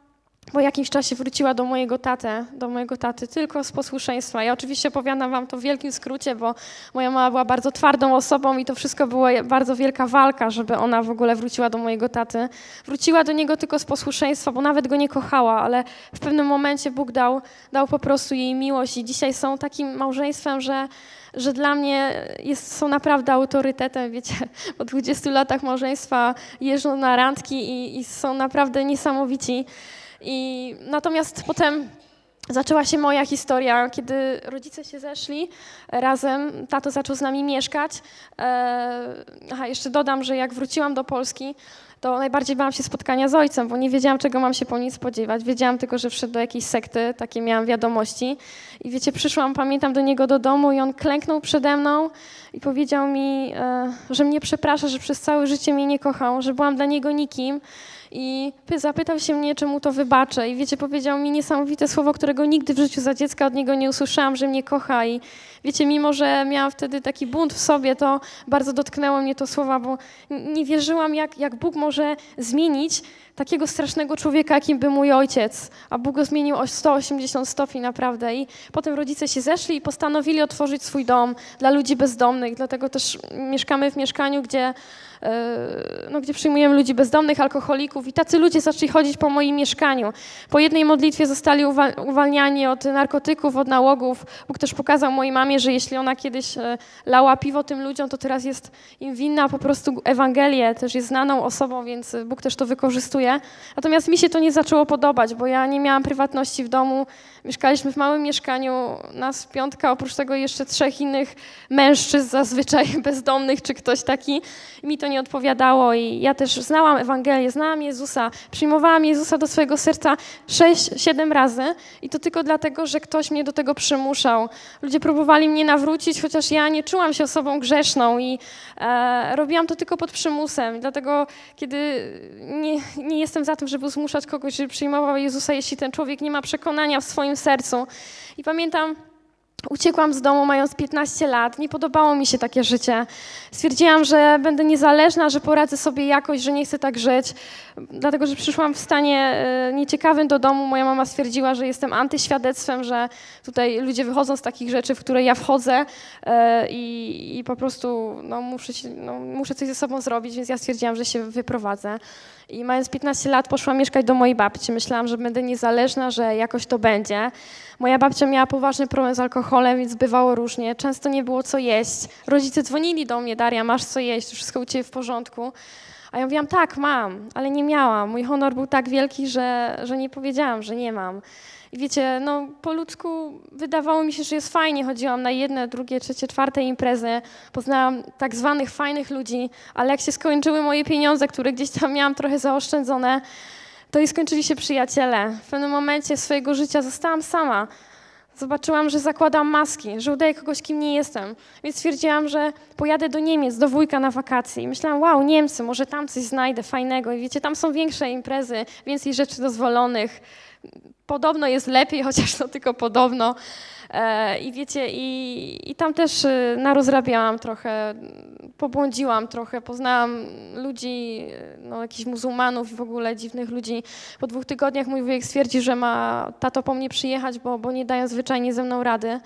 po jakimś czasie wróciła do mojego tatę, do mojego taty tylko z posłuszeństwa. Ja oczywiście opowiadam wam to w wielkim skrócie, bo moja mama była bardzo twardą osobą i to wszystko była bardzo wielka walka, żeby ona w ogóle wróciła do mojego taty. Wróciła do niego tylko z posłuszeństwa, bo nawet go nie kochała, ale w pewnym momencie Bóg dał, dał po prostu jej miłość i dzisiaj są takim małżeństwem, że że dla mnie jest, są naprawdę autorytetem, wiecie, po dwudziestu latach małżeństwa jeżdżą na randki i, i są naprawdę niesamowici. I natomiast potem zaczęła się moja historia, kiedy rodzice się zeszli razem, tato zaczął z nami mieszkać. E, aha, jeszcze dodam, że jak wróciłam do Polski, to najbardziej bałam się spotkania z ojcem, bo nie wiedziałam, czego mam się po nim spodziewać. Wiedziałam tylko, że wszedł do jakiejś sekty, takie miałam wiadomości. I wiecie, przyszłam, pamiętam, do niego do domu i on klęknął przede mną i powiedział mi, e, że mnie przeprasza, że przez całe życie mnie nie kochał, że byłam dla niego nikim. I zapytał się mnie, czemu to wybaczę. I wiecie, powiedział mi niesamowite słowo, którego nigdy w życiu za dziecka od niego nie usłyszałam, że mnie kocha. I wiecie, mimo że miałam wtedy taki bunt w sobie, to bardzo dotknęło mnie to słowa, bo nie wierzyłam, jak, jak Bóg może zmienić takiego strasznego człowieka, jakim był mój ojciec. A Bóg go zmienił o sto osiemdziesiąt stopni naprawdę. I potem rodzice się zeszli i postanowili otworzyć swój dom dla ludzi bezdomnych. Dlatego też mieszkamy w mieszkaniu, gdzie no, gdzie przyjmujemy ludzi bezdomnych, alkoholików i tacy ludzie zaczęli chodzić po moim mieszkaniu. Po jednej modlitwie zostali uwal- uwalniani od narkotyków, od nałogów. Bóg też pokazał mojej mamie, że jeśli ona kiedyś lała piwo tym ludziom, to teraz jest im winna po prostu Ewangelię, też jest znaną osobą, więc Bóg też to wykorzystuje. Natomiast mi się to nie zaczęło podobać, bo ja nie miałam prywatności w domu. Mieszkaliśmy w małym mieszkaniu, nas piątka, oprócz tego jeszcze trzech innych mężczyzn zazwyczaj bezdomnych, czy ktoś taki. Mi to nie odpowiadało i ja też znałam Ewangelię, znałam Jezusa, przyjmowałam Jezusa do swojego serca sześć, siedem razy i to tylko dlatego, że ktoś mnie do tego przymuszał. Ludzie próbowali mnie nawrócić, chociaż ja nie czułam się osobą grzeszną i e, robiłam to tylko pod przymusem. Dlatego, kiedy nie, nie jestem za tym, żeby zmuszać kogoś, żeby przyjmował Jezusa, jeśli ten człowiek nie ma przekonania w swoim sercu. I pamiętam, uciekłam z domu mając piętnaście lat, nie podobało mi się takie życie. Stwierdziłam, że będę niezależna, że poradzę sobie jakoś, że nie chcę tak żyć. Dlatego, że przyszłam w stanie nieciekawym do domu. Moja mama stwierdziła, że jestem antyświadectwem, że tutaj ludzie wychodzą z takich rzeczy, w które ja wchodzę i, i po prostu no, muszę, się, no, muszę coś ze sobą zrobić, więc ja stwierdziłam, że się wyprowadzę. I mając piętnaście lat poszłam mieszkać do mojej babci. Myślałam, że będę niezależna, że jakoś to będzie. Moja babcia miała poważny problem z alkoholem, więc bywało różnie. Często nie było co jeść. Rodzice dzwonili do mnie, Daria, masz co jeść, wszystko u ciebie w porządku. A ja mówiłam, tak, mam, ale nie miałam. Mój honor był tak wielki, że, że nie powiedziałam, że nie mam. I wiecie, no po ludzku wydawało mi się, że jest fajnie. Chodziłam na jedne, drugie, trzecie, czwarte imprezy. Poznałam tak zwanych fajnych ludzi, ale jak się skończyły moje pieniądze, które gdzieś tam miałam trochę zaoszczędzone, to i skończyli się przyjaciele. W pewnym momencie swojego życia zostałam sama. Zobaczyłam, że zakładam maski, że udaję kogoś, kim nie jestem. Więc stwierdziłam, że pojadę do Niemiec, do wujka na wakacje. I myślałam, wow, Niemcy, może tam coś znajdę fajnego. I wiecie, tam są większe imprezy, więcej rzeczy dozwolonych. Podobno jest lepiej, chociaż to tylko podobno. E, I wiecie, i, i tam też y, narozrabiałam trochę, pobłądziłam trochę, poznałam ludzi, no, jakichś muzułmanów i w ogóle dziwnych ludzi. Po dwóch tygodniach mój wujek stwierdził, że ma tato po mnie przyjechać, bo, bo nie dają zwyczajnie ze mną rady.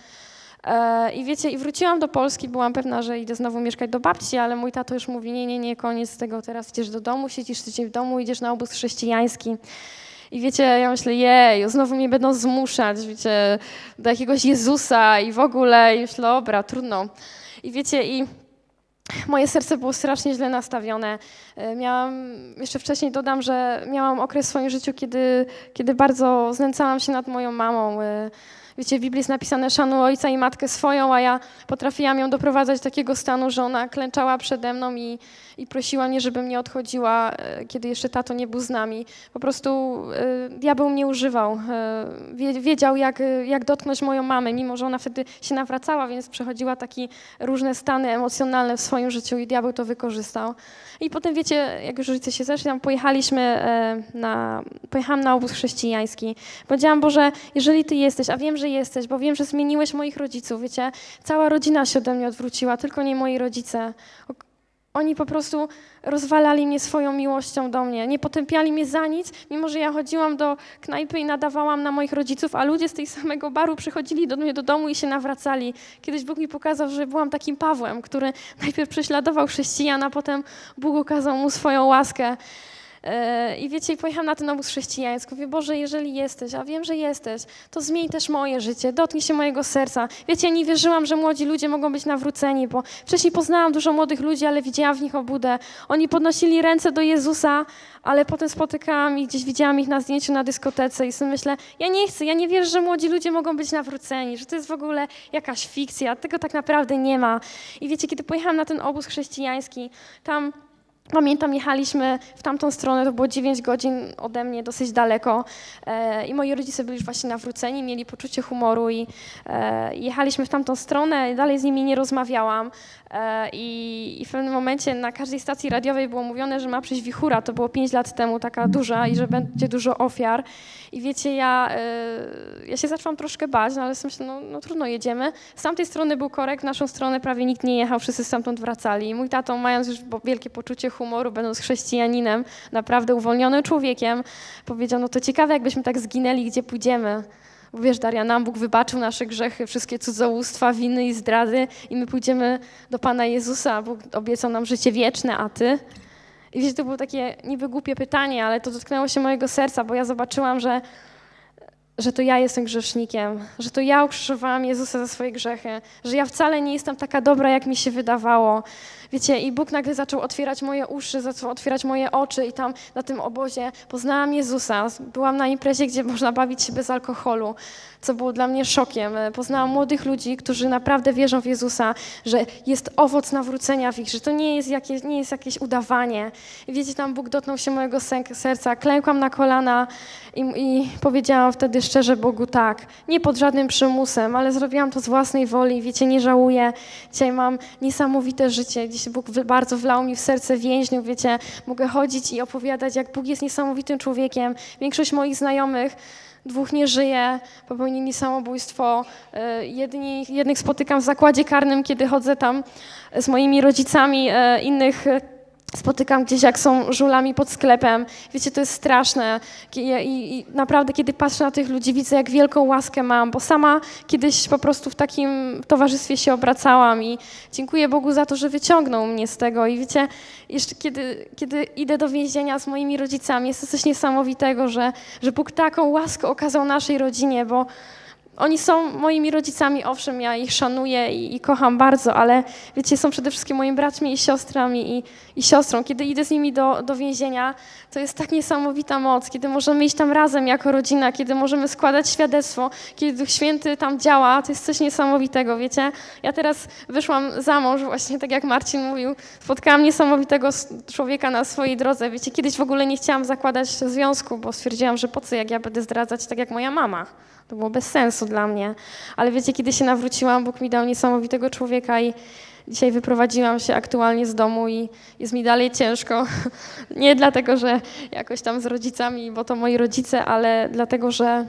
E, I wiecie, i wróciłam do Polski, byłam pewna, że idę znowu mieszkać do babci, ale mój tato już mówi, nie, nie, nie, koniec tego, teraz idziesz do domu, siedzisz tydzień w domu, idziesz na obóz chrześcijański. I wiecie, ja myślę, jej, znowu mnie będą zmuszać, wiecie, do jakiegoś Jezusa i w ogóle. I myślę, dobra, trudno. I wiecie, i moje serce było strasznie źle nastawione. Miałam, jeszcze wcześniej dodam, że miałam okres w swoim życiu, kiedy, kiedy bardzo znęcałam się nad moją mamą. Wiecie, w Biblii jest napisane, szanuj ojca i matkę swoją, a ja potrafiłam ją doprowadzać do takiego stanu, że ona klęczała przede mną i, i prosiła mnie, żebym nie odchodziła, kiedy jeszcze tato nie był z nami. Po prostu y, diabeł mnie używał. Y, wiedział, jak, jak dotknąć moją mamę, mimo że ona wtedy się nawracała, więc przechodziła takie różne stany emocjonalne w swoim życiu i diabeł to wykorzystał. I potem, wiecie, jak już rodzice się zeszli, tam pojechaliśmy y, na, pojechałam na obóz chrześcijański. Powiedziałam, Boże, jeżeli Ty jesteś, a wiem, że jesteś, bo wiem, że zmieniłeś moich rodziców, wiecie, cała rodzina się ode mnie odwróciła, tylko nie moi rodzice. Oni po prostu rozwalali mnie swoją miłością do mnie. Nie potępiali mnie za nic, mimo że ja chodziłam do knajpy i nadawałam na moich rodziców, a ludzie z tej samego baru przychodzili do mnie do domu i się nawracali. Kiedyś Bóg mi pokazał, że byłam takim Pawłem, który najpierw prześladował chrześcijan, a potem Bóg okazał mu swoją łaskę. I wiecie, pojechałam na ten obóz chrześcijański. Mówię, Boże, jeżeli jesteś, a wiem, że jesteś, to zmień też moje życie, dotknij się mojego serca. Wiecie, ja nie wierzyłam, że młodzi ludzie mogą być nawróceni, bo wcześniej poznałam dużo młodych ludzi, ale widziałam w nich obłudę. Oni podnosili ręce do Jezusa, ale potem spotykałam ich, gdzieś widziałam ich na zdjęciu na dyskotece i sobie myślę, ja nie chcę, ja nie wierzę, że młodzi ludzie mogą być nawróceni, że to jest w ogóle jakaś fikcja, tego tak naprawdę nie ma. I wiecie, kiedy pojechałam na ten obóz chrześcijański, tam pamiętam, jechaliśmy w tamtą stronę, to było dziewięć godzin ode mnie, dosyć daleko e, i moi rodzice byli już właśnie nawróceni, mieli poczucie humoru i e, jechaliśmy w tamtą stronę, dalej z nimi nie rozmawiałam e, i, i w pewnym momencie na każdej stacji radiowej było mówione, że ma przyjść wichura, to było pięć lat temu, taka duża i że będzie dużo ofiar i wiecie, ja, e, ja się zaczęłam troszkę bać, no ale myślę, no, no trudno, jedziemy. Z tamtej strony był korek, w naszą stronę prawie nikt nie jechał, wszyscy stamtąd wracali i mój tato, mając już wielkie poczucie humoru, będąc chrześcijaninem, naprawdę uwolnionym człowiekiem, powiedział, no to ciekawe, jakbyśmy tak zginęli, gdzie pójdziemy. Bo wiesz, Daria, nam Bóg wybaczył nasze grzechy, wszystkie cudzołóstwa, winy i zdrady i my pójdziemy do Pana Jezusa. Bóg obiecał nam życie wieczne, a Ty? I wiecie, to było takie niby głupie pytanie, ale to dotknęło się mojego serca, bo ja zobaczyłam, że że to ja jestem grzesznikiem, że to ja ukrzyżowałam Jezusa za swoje grzechy, że ja wcale nie jestem taka dobra, jak mi się wydawało. Wiecie, i Bóg nagle zaczął otwierać moje uszy, zaczął otwierać moje oczy i tam na tym obozie poznałam Jezusa. Byłam na imprezie, gdzie można bawić się bez alkoholu, co było dla mnie szokiem. Poznałam młodych ludzi, którzy naprawdę wierzą w Jezusa, że jest owoc nawrócenia w ich, że to nie jest jakieś, nie jest jakieś udawanie. I wiecie, tam Bóg dotknął się mojego serca, klękłam na kolana i, i powiedziałam wtedy szczerze Bogu tak, nie pod żadnym przymusem, ale zrobiłam to z własnej woli, wiecie, nie żałuję. Dzisiaj mam niesamowite życie, dzisiaj Bóg bardzo wlał mi w serce więźniów, wiecie, mogę chodzić i opowiadać, jak Bóg jest niesamowitym człowiekiem. Większość moich znajomych, dwóch nie żyje, popełnili samobójstwo. Jedni, jednych spotykam w zakładzie karnym, kiedy chodzę tam z moimi rodzicami, innych spotykam gdzieś, jak są żulami pod sklepem. Wiecie, to jest straszne. I, i, I naprawdę, kiedy patrzę na tych ludzi, widzę, jak wielką łaskę mam, bo sama kiedyś po prostu w takim towarzystwie się obracałam i dziękuję Bogu za to, że wyciągnął mnie z tego. I wiecie, jeszcze kiedy, kiedy idę do więzienia z moimi rodzicami, jest to coś niesamowitego, że, że Bóg taką łaskę okazał naszej rodzinie, bo oni są moimi rodzicami, owszem, ja ich szanuję i, i kocham bardzo, ale wiecie, są przede wszystkim moimi braćmi i siostrami i, i siostrą. Kiedy idę z nimi do, do więzienia, to jest tak niesamowita moc, kiedy możemy iść tam razem jako rodzina, kiedy możemy składać świadectwo, kiedy Duch Święty tam działa, to jest coś niesamowitego, wiecie. Ja teraz wyszłam za mąż właśnie, tak jak Marcin mówił, spotkałam niesamowitego człowieka na swojej drodze. Wiecie, kiedyś w ogóle nie chciałam zakładać związku, bo stwierdziłam, że po co, jak ja będę zdradzać tak jak moja mama. To było bez sensu dla mnie. Ale wiecie, kiedy się nawróciłam, Bóg mi dał niesamowitego człowieka i dzisiaj wyprowadziłam się aktualnie z domu i jest mi dalej ciężko. Nie dlatego, że jakoś tam z rodzicami, bo to moi rodzice, ale dlatego, że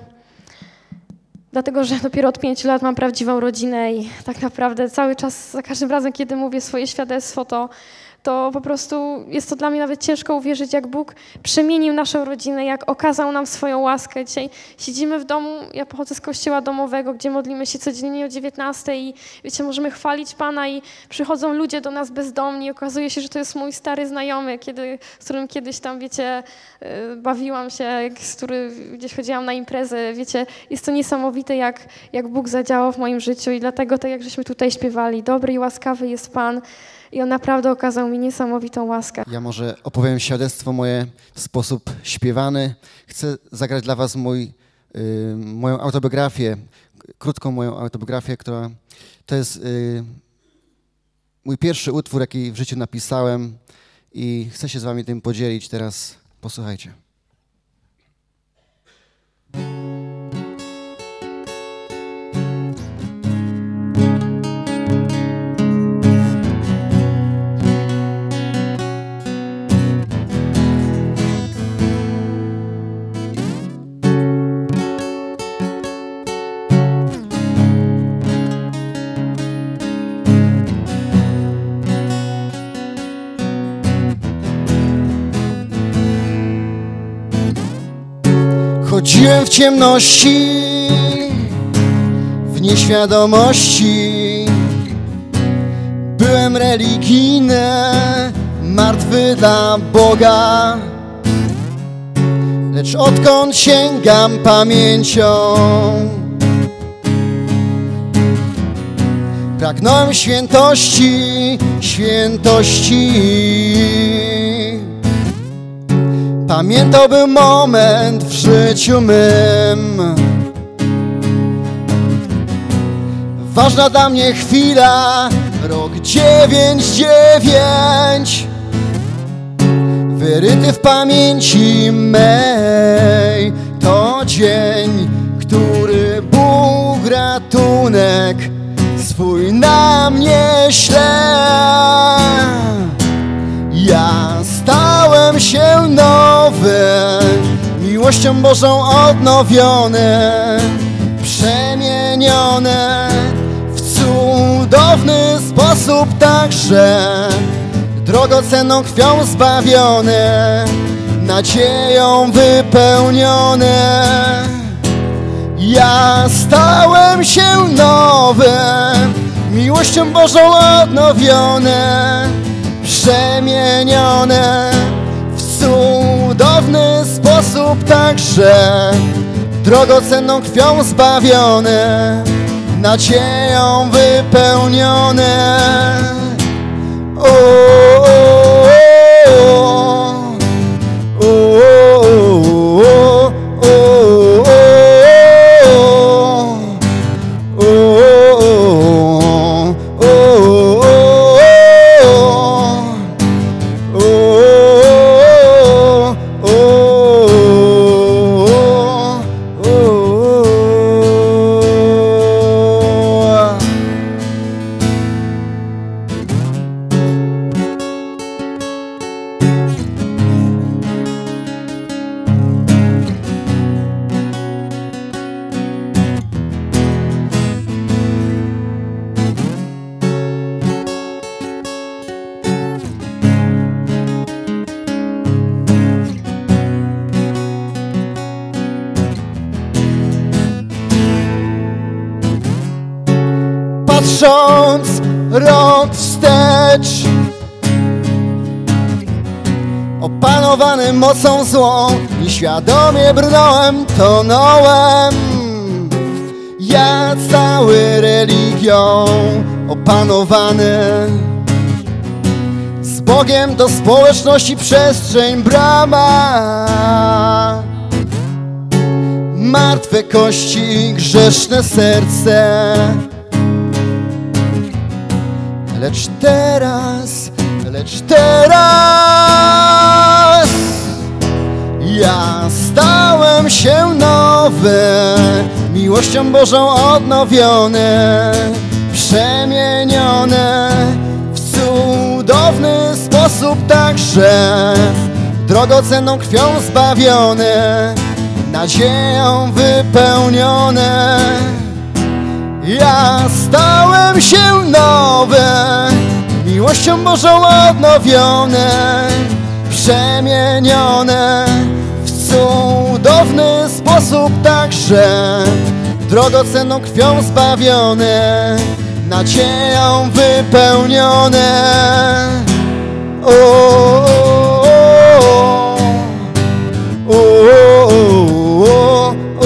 dlatego, że dopiero od pięciu lat mam prawdziwą rodzinę i tak naprawdę cały czas, za każdym razem, kiedy mówię swoje świadectwo, to to po prostu jest to dla mnie nawet ciężko uwierzyć, jak Bóg przemienił naszą rodzinę, jak okazał nam swoją łaskę. Dzisiaj siedzimy w domu, ja pochodzę z kościoła domowego, gdzie modlimy się codziennie o dziewiętnastej i wiecie, możemy chwalić Pana i przychodzą ludzie do nas bezdomni. Okazuje się, że to jest mój stary znajomy, kiedy, z którym kiedyś tam, wiecie, bawiłam się, z którym gdzieś chodziłam na imprezę. Wiecie, jest to niesamowite, jak, jak Bóg zadziałał w moim życiu i dlatego, tak jak żeśmy tutaj śpiewali, dobry i łaskawy jest Pan. I On naprawdę okazał mi niesamowitą łaskę. Ja może opowiem świadectwo moje w sposób śpiewany. Chcę zagrać dla was mój, y, moją autobiografię, krótką moją autobiografię, która to jest y, mój pierwszy utwór, jaki w życiu napisałem i chcę się z wami tym podzielić. Teraz posłuchajcie. Błądziłem w ciemności, w nieświadomości. Byłem religijny, martwy dla Boga. Lecz odkąd sięgam pamięcią, pragnąłem świętości, świętości. Pamiętałbym moment w życiu mym. Ważna dla mnie chwila, rok dziewięć dziewięć, wyryty w pamięci mej. To dzień, który Bóg ratunek swój na mnie śle. Ja stałem się nowy, miłością Bożą odnowiony, przemieniony w cudowny sposób także, drogocenną krwią zbawiony, nadzieją wypełniony. Ja stałem się nowy, miłością Bożą odnowiony, przemieniony w cudowny sposób także, drogocenną krwią zbawiony, nadzieją wypełniony. O, o, o, o, o, patrząc rok wstecz, opanowany mocą złą, nieświadomie brnąłem, tonąłem. Ja cały religią opanowany, z Bogiem do społeczności przestrzeń brama. Martwe kości, grzeszne serce. Lecz teraz, lecz teraz ja stałem się nowy, miłością Bożą odnowiony, przemieniony w cudowny sposób także, drogocenną krwią zbawiony, nadzieją wypełniony. Ja stałem się nowy, miłością Bożą odnowiony, przemieniony w cudowny sposób także, drogocenną krwią zbawiony, nadzieją wypełniony. O, o, o, o,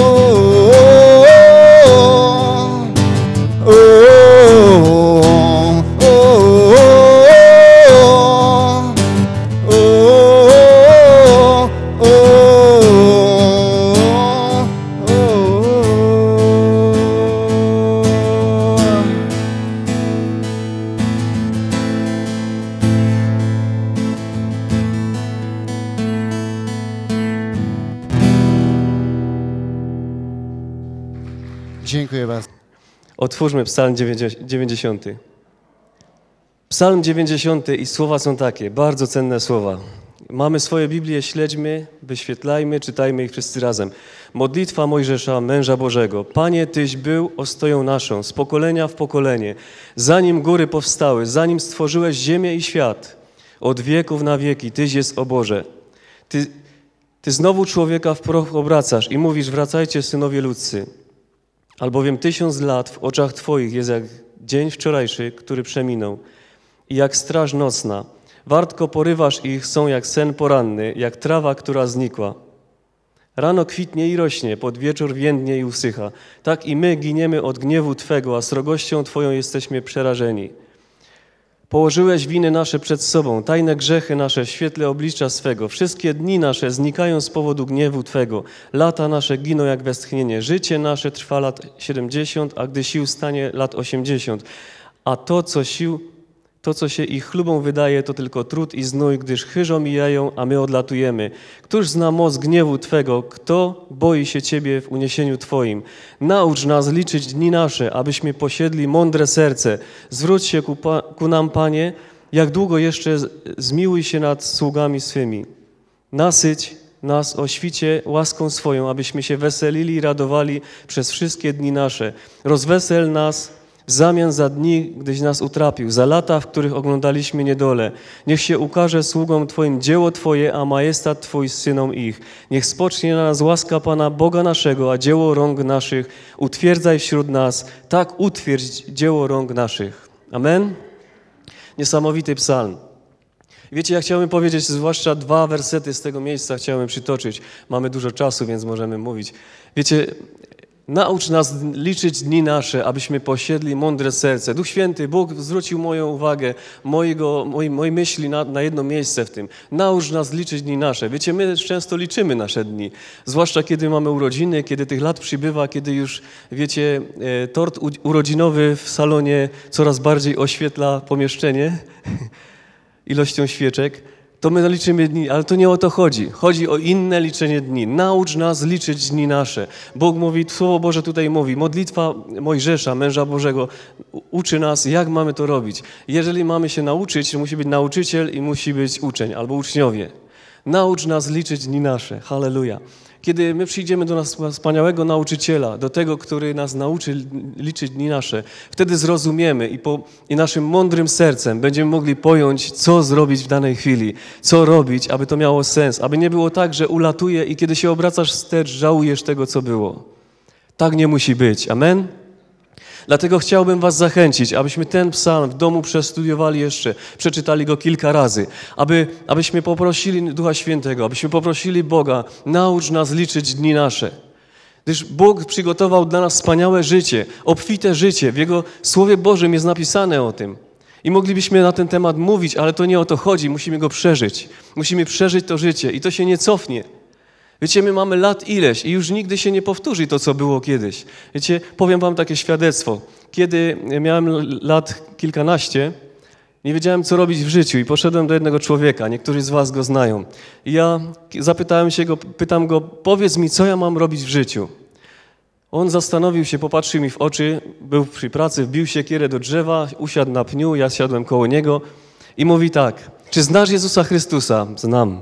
Dziękuję bardzo. Otwórzmy Psalm dziewięćdziesiąty. Psalm dziewięćdziesiąty i słowa są takie, bardzo cenne słowa. Mamy swoje Biblię, śledźmy, wyświetlajmy, czytajmy ich wszyscy razem. Modlitwa Mojżesza, męża Bożego. Panie, Tyś był ostoją naszą, z pokolenia w pokolenie, zanim góry powstały, zanim stworzyłeś ziemię i świat. Od wieków na wieki Tyś jest, o Boże. Ty, Ty znowu człowieka w proch obracasz i mówisz, wracajcie, synowie ludzcy. Albowiem tysiąc lat w oczach Twoich jest jak dzień wczorajszy, który przeminął i jak straż nocna. Wartko porywasz ich, są jak sen poranny, jak trawa, która znikła. Rano kwitnie i rośnie, pod wieczór więdnie i usycha. Tak i my giniemy od gniewu Twego, a srogością Twoją jesteśmy przerażeni. Położyłeś winy nasze przed sobą, tajne grzechy nasze w świetle oblicza swego. Wszystkie dni nasze znikają z powodu gniewu Twego. Lata nasze giną jak westchnienie. Życie nasze trwa lat siedemdziesiąt, a gdy sił stanie lat osiemdziesiąt. A to, co sił, to, co się ich chlubą wydaje, to tylko trud i znój, gdyż chyżo mijają, a my odlatujemy. Któż zna moc gniewu Twego? Kto boi się Ciebie w uniesieniu Twoim? Naucz nas liczyć dni nasze, abyśmy posiedli mądre serce. Zwróć się ku, ku nam, Panie, jak długo jeszcze zmiłuj się nad sługami swymi. Nasyć nas o świcie łaską swoją, abyśmy się weselili i radowali przez wszystkie dni nasze. Rozwesel nas w zamian za dni, gdyś nas utrapił, za lata, w których oglądaliśmy niedolę. Niech się ukaże sługom Twoim dzieło Twoje, a majestat Twój synom ich. Niech spocznie na nas łaska Pana Boga naszego, a dzieło rąk naszych utwierdzaj wśród nas. Tak utwierdź dzieło rąk naszych. Amen? Niesamowity psalm. Wiecie, ja chciałbym powiedzieć, zwłaszcza dwa wersety z tego miejsca chciałem przytoczyć. Mamy dużo czasu, więc możemy mówić. Wiecie, naucz nas liczyć dni nasze, abyśmy posiedli mądre serce. Duch Święty, Bóg zwrócił moją uwagę, mojego, mojej, mojej myśli na, na jedno miejsce w tym. Naucz nas liczyć dni nasze. Wiecie, my często liczymy nasze dni, zwłaszcza kiedy mamy urodziny, kiedy tych lat przybywa, kiedy już, wiecie, tort urodzinowy w salonie coraz bardziej oświetla pomieszczenie ilością świeczek. To my liczymy dni, ale to nie o to chodzi. Chodzi o inne liczenie dni. Naucz nas liczyć dni nasze. Bóg mówi, Słowo Boże tutaj mówi, modlitwa Mojżesza, męża Bożego, uczy nas, jak mamy to robić. Jeżeli mamy się nauczyć, to musi być nauczyciel i musi być uczeń albo uczniowie. Naucz nas liczyć dni nasze. Halleluja. Kiedy my przyjdziemy do nas wspaniałego nauczyciela, do tego, który nas nauczy liczyć dni nasze, wtedy zrozumiemy i, po, i naszym mądrym sercem będziemy mogli pojąć, co zrobić w danej chwili, co robić, aby to miało sens, aby nie było tak, że ulatuje i kiedy się obracasz wstecz, żałujesz tego, co było. Tak nie musi być. Amen? Dlatego chciałbym was zachęcić, abyśmy ten psalm w domu przestudiowali jeszcze, przeczytali go kilka razy, aby, abyśmy poprosili Ducha Świętego, abyśmy poprosili Boga, naucz nas liczyć dni nasze. Gdyż Bóg przygotował dla nas wspaniałe życie, obfite życie. W Jego Słowie Bożym jest napisane o tym. I moglibyśmy na ten temat mówić, ale to nie o to chodzi, musimy go przeżyć. Musimy przeżyć to życie i to się nie cofnie. Wiecie, my mamy lat ileś i już nigdy się nie powtórzy to, co było kiedyś. Wiecie, powiem wam takie świadectwo. Kiedy miałem lat kilkanaście, nie wiedziałem, co robić w życiu i poszedłem do jednego człowieka, niektórzy z was go znają. I ja zapytałem się go, pytam go, powiedz mi, co ja mam robić w życiu. On zastanowił się, popatrzył mi w oczy, był przy pracy, wbił siekierę do drzewa, usiadł na pniu, ja siadłem koło niego i mówi tak, czy znasz Jezusa Chrystusa? Znam.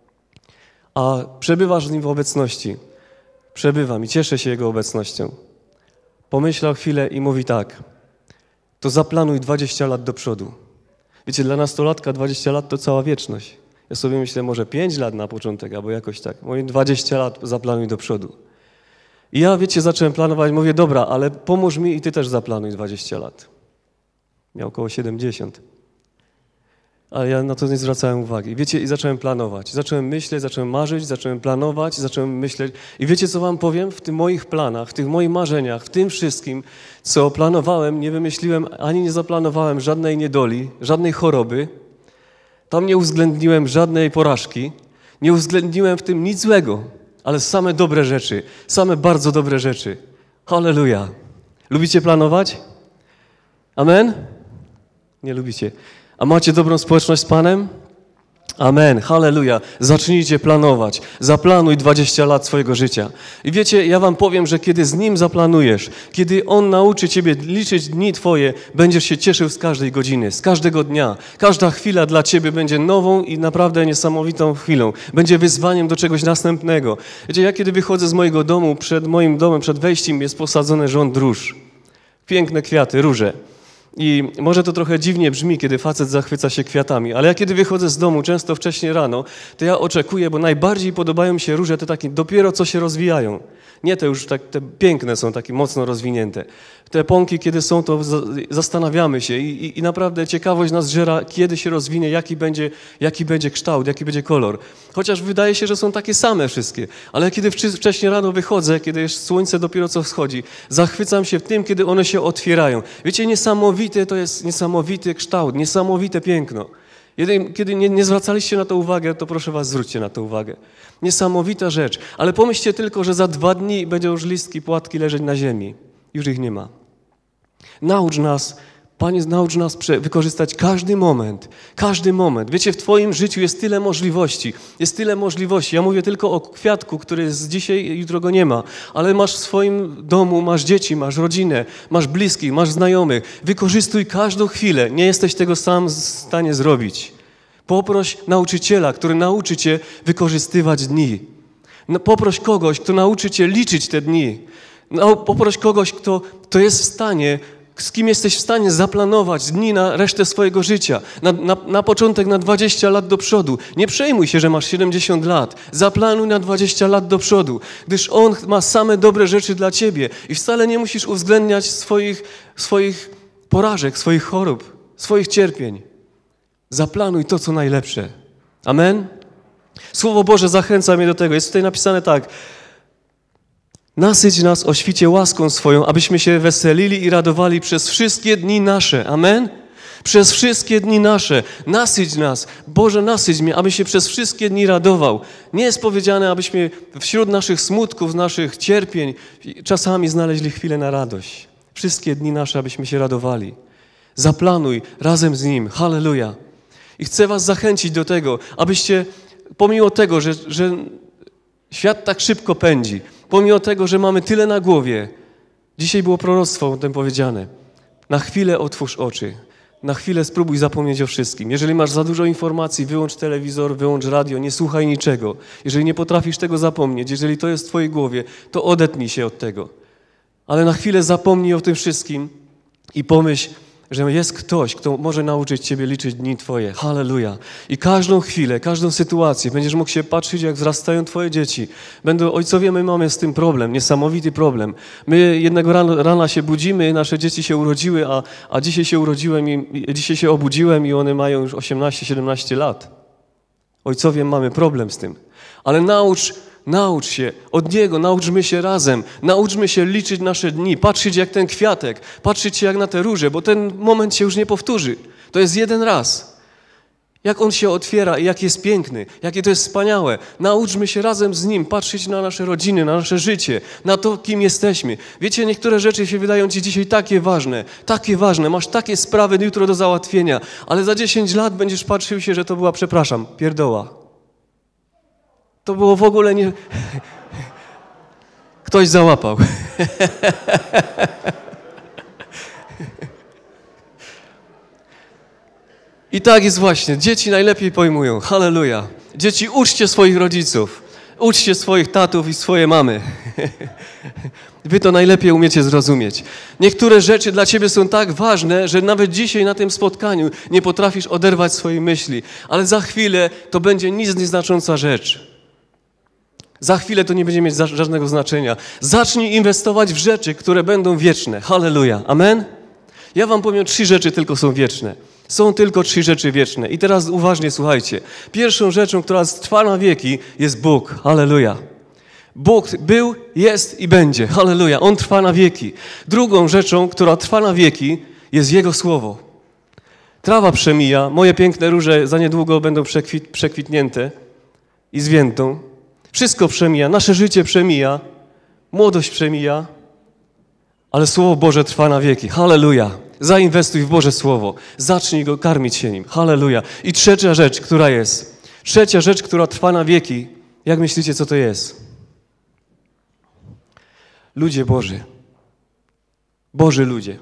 A przebywasz z Nim w obecności. Przebywam i cieszę się Jego obecnością. Pomyślał chwilę i mówi tak, to zaplanuj dwadzieścia lat do przodu. Wiecie, dla nastolatka dwadzieścia lat to cała wieczność. Ja sobie myślę, może pięć lat na początek, albo jakoś tak. Moje dwadzieścia lat zaplanuj do przodu. I ja, wiecie, zacząłem planować, mówię, dobra, ale pomóż mi i ty też zaplanuj dwadzieścia lat. Miał około siedemdziesiąt. Ale ja na to nie zwracałem uwagi. Wiecie, i zacząłem planować. Zacząłem myśleć, zacząłem marzyć, zacząłem planować, zacząłem myśleć. I wiecie, co wam powiem? W tych moich planach, w tych moich marzeniach, w tym wszystkim, co planowałem, nie wymyśliłem, ani nie zaplanowałem żadnej niedoli, żadnej choroby. Tam nie uwzględniłem żadnej porażki. Nie uwzględniłem w tym nic złego, ale same dobre rzeczy, same bardzo dobre rzeczy. Halleluja. Lubicie planować? Amen? Nie lubicie. A macie dobrą społeczność z Panem? Amen, halleluja. Zacznijcie planować. Zaplanuj dwadzieścia lat swojego życia. I wiecie, ja wam powiem, że kiedy z Nim zaplanujesz, kiedy On nauczy ciebie liczyć dni twoje, będziesz się cieszył z każdej godziny, z każdego dnia. Każda chwila dla ciebie będzie nową i naprawdę niesamowitą chwilą. Będzie wyzwaniem do czegoś następnego. Wiecie, ja kiedy wychodzę z mojego domu, przed moim domem, przed wejściem jest posadzony rząd róż. Piękne kwiaty, róże. I może to trochę dziwnie brzmi, kiedy facet zachwyca się kwiatami, ale ja kiedy wychodzę z domu, często wcześnie rano, to ja oczekuję, bo najbardziej podobają mi się róże te takie dopiero co się rozwijają. Nie te już tak, te piękne są, takie mocno rozwinięte. Te pąki, kiedy są, to zastanawiamy się i, i, i naprawdę ciekawość nas żera, kiedy się rozwinie, jaki będzie, jaki będzie kształt, jaki będzie kolor. Chociaż wydaje się, że są takie same wszystkie, ale kiedy wcześnie rano wychodzę, kiedy już słońce dopiero co wschodzi, zachwycam się tym, kiedy one się otwierają. Wiecie, niesamowite to jest niesamowity kształt, niesamowite piękno. Kiedy nie, nie zwracaliście na to uwagę, to proszę was, zwróćcie na to uwagę. Niesamowita rzecz. Ale pomyślcie tylko, że za dwa dni będą już listki, płatki leżeć na ziemi. Już ich nie ma. Naucz nas, Panie, naucz nas wykorzystać każdy moment. Każdy moment. Wiecie, w twoim życiu jest tyle możliwości. Jest tyle możliwości. Ja mówię tylko o kwiatku, który jest dzisiaj, jutro go nie ma. Ale masz w swoim domu, masz dzieci, masz rodzinę, masz bliskich, masz znajomych. Wykorzystuj każdą chwilę. Nie jesteś tego sam w stanie zrobić. Poproś nauczyciela, który nauczy cię wykorzystywać dni. No, poproś kogoś, kto nauczy cię liczyć te dni. No, poproś kogoś, kto, kto jest w stanie, z kim jesteś w stanie zaplanować dni na resztę swojego życia. Na, na, na początek na dwadzieścia lat do przodu. Nie przejmuj się, że masz siedemdziesiąt lat. Zaplanuj na dwadzieścia lat do przodu, gdyż On ma same dobre rzeczy dla ciebie i wcale nie musisz uwzględniać swoich, swoich porażek, swoich chorób, swoich cierpień. Zaplanuj to, co najlepsze. Amen? Słowo Boże zachęca mnie do tego. Jest tutaj napisane tak. Nasyć nas o świcie łaską swoją, abyśmy się weselili i radowali przez wszystkie dni nasze. Amen? Przez wszystkie dni nasze. Nasyć nas. Boże, nasyć mnie, aby się przez wszystkie dni radował. Nie jest powiedziane, abyśmy wśród naszych smutków, naszych cierpień czasami znaleźli chwilę na radość. Wszystkie dni nasze, abyśmy się radowali. Zaplanuj razem z Nim. Halleluja. I chcę was zachęcić do tego, abyście, pomimo tego, że, że świat tak szybko pędzi, pomimo tego, że mamy tyle na głowie, dzisiaj było proroctwo o tym powiedziane, na chwilę otwórz oczy, na chwilę spróbuj zapomnieć o wszystkim. Jeżeli masz za dużo informacji, wyłącz telewizor, wyłącz radio, nie słuchaj niczego. Jeżeli nie potrafisz tego zapomnieć, jeżeli to jest w twojej głowie, to odetnij się od tego. Ale na chwilę zapomnij o tym wszystkim i pomyśl, że jest ktoś, kto może nauczyć ciebie liczyć dni twoje. Halleluja. I każdą chwilę, każdą sytuację będziesz mógł się patrzeć, jak wzrastają twoje dzieci. Będą, ojcowie, my mamy z tym problem, niesamowity problem. My jednego rana, rana się budzimy, nasze dzieci się urodziły, a, a dzisiaj się urodziłem i dzisiaj się obudziłem i one mają już osiemnaście siedemnaście lat. Ojcowie, mamy problem z tym. Ale naucz Naucz się od Niego, nauczmy się razem, nauczmy się liczyć nasze dni, patrzeć jak ten kwiatek, patrzeć się jak na te róże, bo ten moment się już nie powtórzy. To jest jeden raz. Jak on się otwiera i jak jest piękny, jakie to jest wspaniałe. Nauczmy się razem z Nim patrzeć na nasze rodziny, na nasze życie, na to, kim jesteśmy. Wiecie, niektóre rzeczy się wydają ci dzisiaj takie ważne, takie ważne, masz takie sprawy jutro do załatwienia, ale za dziesięć lat będziesz patrzył się, że to była, przepraszam, pierdoła. To było w ogóle nie... Ktoś załapał. I tak jest właśnie. Dzieci najlepiej pojmują. Halleluja. Dzieci, uczcie swoich rodziców. Uczcie swoich tatów i swoje mamy. Wy to najlepiej umiecie zrozumieć. Niektóre rzeczy dla ciebie są tak ważne, że nawet dzisiaj na tym spotkaniu nie potrafisz oderwać swojej myśli. Ale za chwilę to będzie nic nieznacząca rzecz. Za chwilę to nie będzie mieć żadnego znaczenia. Zacznij inwestować w rzeczy, które będą wieczne. Halleluja. Amen? Ja wam powiem, trzy rzeczy tylko są wieczne. Są tylko trzy rzeczy wieczne. I teraz uważnie słuchajcie. Pierwszą rzeczą, która trwa na wieki, jest Bóg. Halleluja. Bóg był, jest i będzie. Halleluja. On trwa na wieki. Drugą rzeczą, która trwa na wieki, jest Jego Słowo. Trawa przemija, moje piękne róże za niedługo będą przekwit, przekwitnięte i zwiędną. Wszystko przemija, nasze życie przemija, młodość przemija, ale Słowo Boże trwa na wieki. Halleluja. Zainwestuj w Boże Słowo. Zacznij go karmić się nim. Halleluja. I trzecia rzecz, która jest. Trzecia rzecz, która trwa na wieki. Jak myślicie, co to jest? Ludzie Boży. Boży ludzie.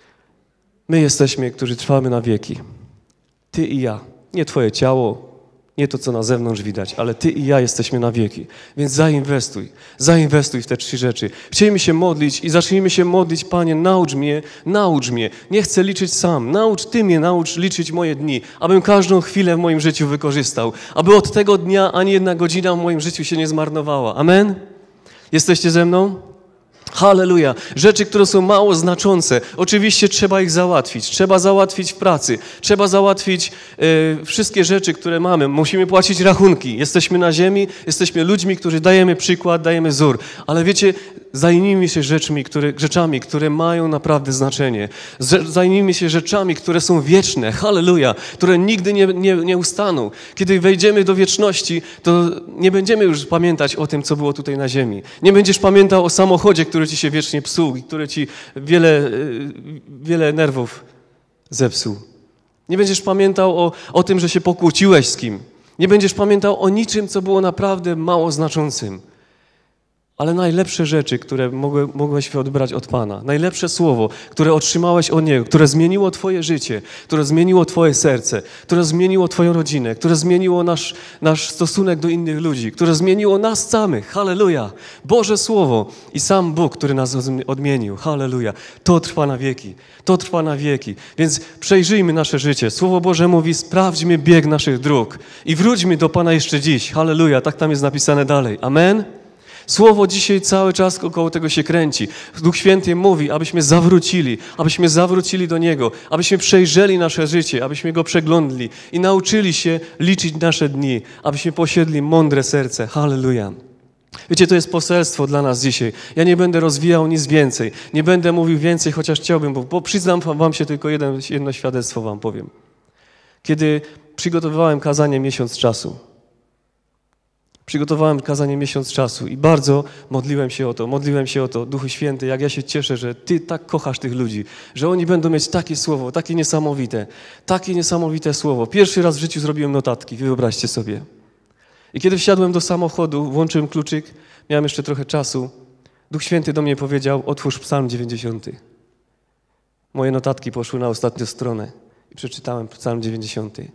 My jesteśmy, którzy trwamy na wieki. Ty i ja. Nie twoje ciało, Nie to, co na zewnątrz widać, ale Ty i ja jesteśmy na wieki. Więc zainwestuj, zainwestuj w te trzy rzeczy. Chcielibyśmy się modlić i zacznijmy się modlić, Panie, naucz mnie, naucz mnie. Nie chcę liczyć sam, naucz Ty mnie, naucz liczyć moje dni, abym każdą chwilę w moim życiu wykorzystał, aby od tego dnia ani jedna godzina w moim życiu się nie zmarnowała. Amen? Jesteście ze mną? Halleluja. Rzeczy, które są mało znaczące, oczywiście trzeba ich załatwić. Trzeba załatwić w pracy, trzeba załatwić e, wszystkie rzeczy, które mamy. Musimy płacić rachunki. Jesteśmy na ziemi, jesteśmy ludźmi, którzy dajemy przykład, dajemy wzór. Ale wiecie, zajmijmy się rzeczami, które, rzeczami, które mają naprawdę znaczenie. Z, zajmijmy się rzeczami, które są wieczne. Halleluja. Które nigdy nie, nie, nie ustaną. Kiedy wejdziemy do wieczności, to nie będziemy już pamiętać o tym, co było tutaj na ziemi. Nie będziesz pamiętał o samochodzie, który ci się wiecznie psuł i który ci wiele, wiele nerwów zepsuł. Nie będziesz pamiętał o, o tym, że się pokłóciłeś z kim. Nie będziesz pamiętał o niczym, co było naprawdę mało znaczącym. Ale najlepsze rzeczy, które mogłe, mogłeś odebrać od Pana, najlepsze słowo, które otrzymałeś od Niego, które zmieniło Twoje życie, które zmieniło Twoje serce, które zmieniło Twoją rodzinę, które zmieniło nasz, nasz stosunek do innych ludzi, które zmieniło nas samych. Halleluja! Boże Słowo i sam Bóg, który nas odmienił. Halleluja! To trwa na wieki. To trwa na wieki. Więc przejrzyjmy nasze życie. Słowo Boże mówi, sprawdźmy bieg naszych dróg i wróćmy do Pana jeszcze dziś. Halleluja! Tak tam jest napisane dalej. Amen? Słowo dzisiaj cały czas około tego się kręci. Duch Święty mówi, abyśmy zawrócili, abyśmy zawrócili do Niego, abyśmy przejrzeli nasze życie, abyśmy Go przeglądli i nauczyli się liczyć nasze dni, abyśmy posiedli mądre serce. Halleluja. Wiecie, to jest poselstwo dla nas dzisiaj. Ja nie będę rozwijał nic więcej, nie będę mówił więcej, chociaż chciałbym, bo, bo przyznam wam się tylko jeden, jedno świadectwo wam powiem. Kiedy przygotowywałem kazanie miesiąc czasu, Przygotowałem kazanie miesiąc czasu i bardzo modliłem się o to, modliłem się o to, Duchu Święty, jak ja się cieszę, że Ty tak kochasz tych ludzi, że oni będą mieć takie słowo, takie niesamowite, takie niesamowite słowo. Pierwszy raz w życiu zrobiłem notatki, wyobraźcie sobie. I kiedy wsiadłem do samochodu, włączyłem kluczyk, miałem jeszcze trochę czasu, Duch Święty do mnie powiedział, otwórz Psalm dziewięćdziesiąty. Moje notatki poszły na ostatnią stronę i przeczytałem Psalm dziewięćdziesiąty.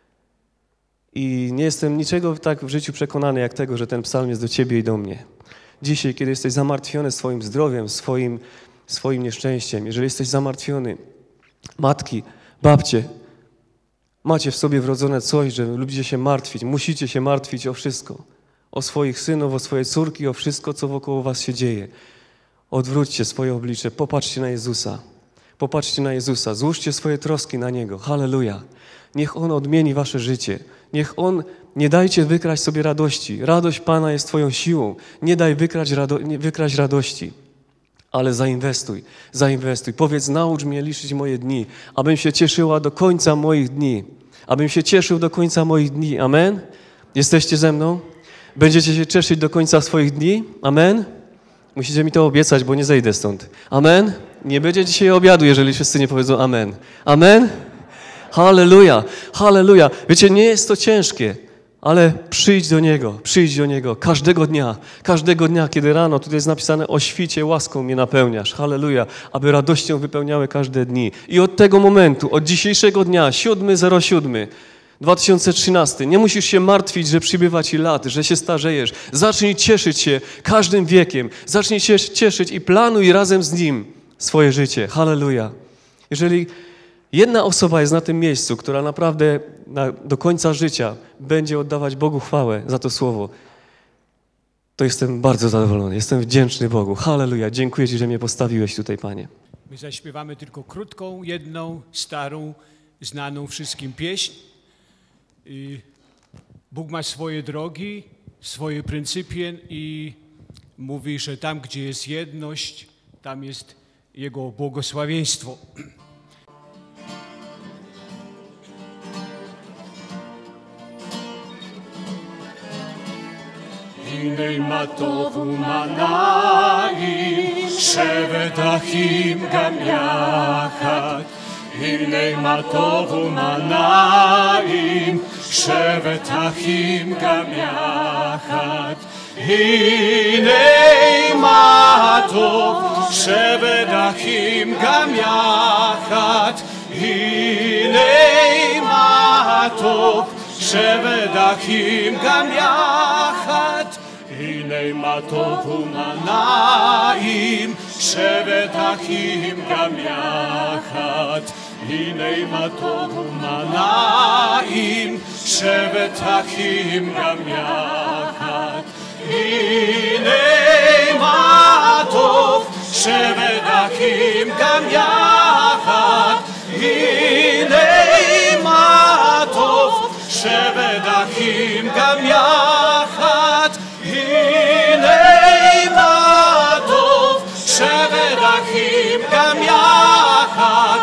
I nie jestem niczego tak w życiu przekonany jak tego, że ten psalm jest do Ciebie i do mnie. Dzisiaj, kiedy jesteś zamartwiony swoim zdrowiem, swoim, swoim nieszczęściem, jeżeli jesteś zamartwiony, matki, babcie, macie w sobie wrodzone coś, że lubicie się martwić, musicie się martwić o wszystko. O swoich synów, o swoje córki, o wszystko, co wokoło was się dzieje. Odwróćcie swoje oblicze, popatrzcie na Jezusa. Popatrzcie na Jezusa, złóżcie swoje troski na Niego. Halleluja. Niech On odmieni wasze życie. Niech On, nie dajcie wykraść sobie radości. Radość Pana jest twoją siłą. Nie daj wykraść, rado, nie wykraść radości. Ale zainwestuj, zainwestuj. Powiedz, naucz mnie liczyć moje dni, abym się cieszyła do końca moich dni. Abym się cieszył do końca moich dni. Amen? Jesteście ze mną? Będziecie się cieszyć do końca swoich dni? Amen? Musicie mi to obiecać, bo nie zejdę stąd. Amen? Nie będzie dzisiaj obiadu, jeżeli wszyscy nie powiedzą amen. Amen? Halleluja, halleluja. Wiecie, nie jest to ciężkie, ale przyjdź do Niego, przyjdź do Niego każdego dnia, każdego dnia, kiedy rano, tutaj jest napisane, o świcie łaską mnie napełniasz. Halleluja, aby radością wypełniały każde dni. I od tego momentu, od dzisiejszego dnia, siódmy zero siódmy, dwa tysiące trzynasty, nie musisz się martwić, że przybywa ci lat, że się starzejesz. Zacznij cieszyć się każdym wiekiem, zacznij się cieszyć i planuj razem z Nim swoje życie. Halleluja. Jeżeli jedna osoba jest na tym miejscu, która naprawdę na, do końca życia będzie oddawać Bogu chwałę za to słowo, to jestem bardzo zadowolony, jestem wdzięczny Bogu. Halleluja, dziękuję Ci, że mnie postawiłeś tutaj, Panie. My zaśpiewamy tylko krótką, jedną, starą, znaną wszystkim pieśń. Bóg ma swoje drogi, swoje pryncypie i mówi, że tam, gdzie jest jedność, tam jest Jego błogosławieństwo. Hinei ma tovu manai, shevet achim gam yachad. Hinei ma tovu manai, shevet achim gam yachad. Hinei ma tov, shevet achim gam yachad. Hinei ma tov, שבדחים גם יחד, הנה מה טוב ומה נעים, שבדחים גם יחד, הנה מה טוב ומה נעים, שבדחים גם יחד, הנה מה טוב, שבדחים גם יחד, הנה מה טוב, שבדחים גם יחד, הנה מה טוב, שבדחים גם יחד,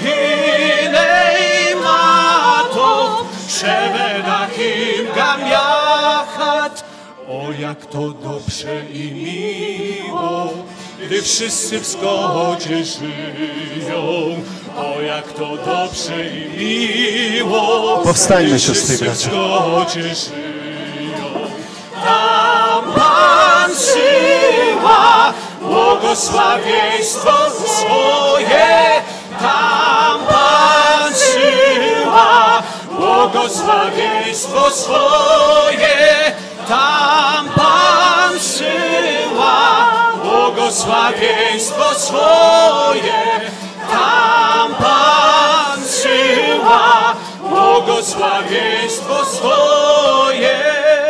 הנה מה טוב, שבדחים גם יחד. O, jak to dobrze i miło, gdy wszyscy w zgodzie żyją. O, jak to dobrze i miło, Powstańmy, gdy siostry i wszyscy w bracia. zgodzie żyją. Tam Pan zsyła błogosławieństwo swoje, tam Pan zsyła błogosławieństwo swoje, tam Pan zsyła błogosławieństwo swoje, tam Pan zsyła błogosławieństwo swoje.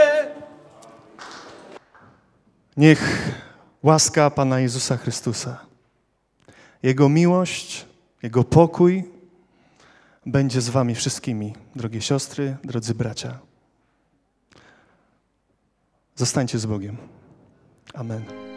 Niech łaska Pana Jezusa Chrystusa, Jego miłość, Jego pokój będzie z wami wszystkimi, drogie siostry, drodzy bracia. Zostańcie z Bogiem. Amen.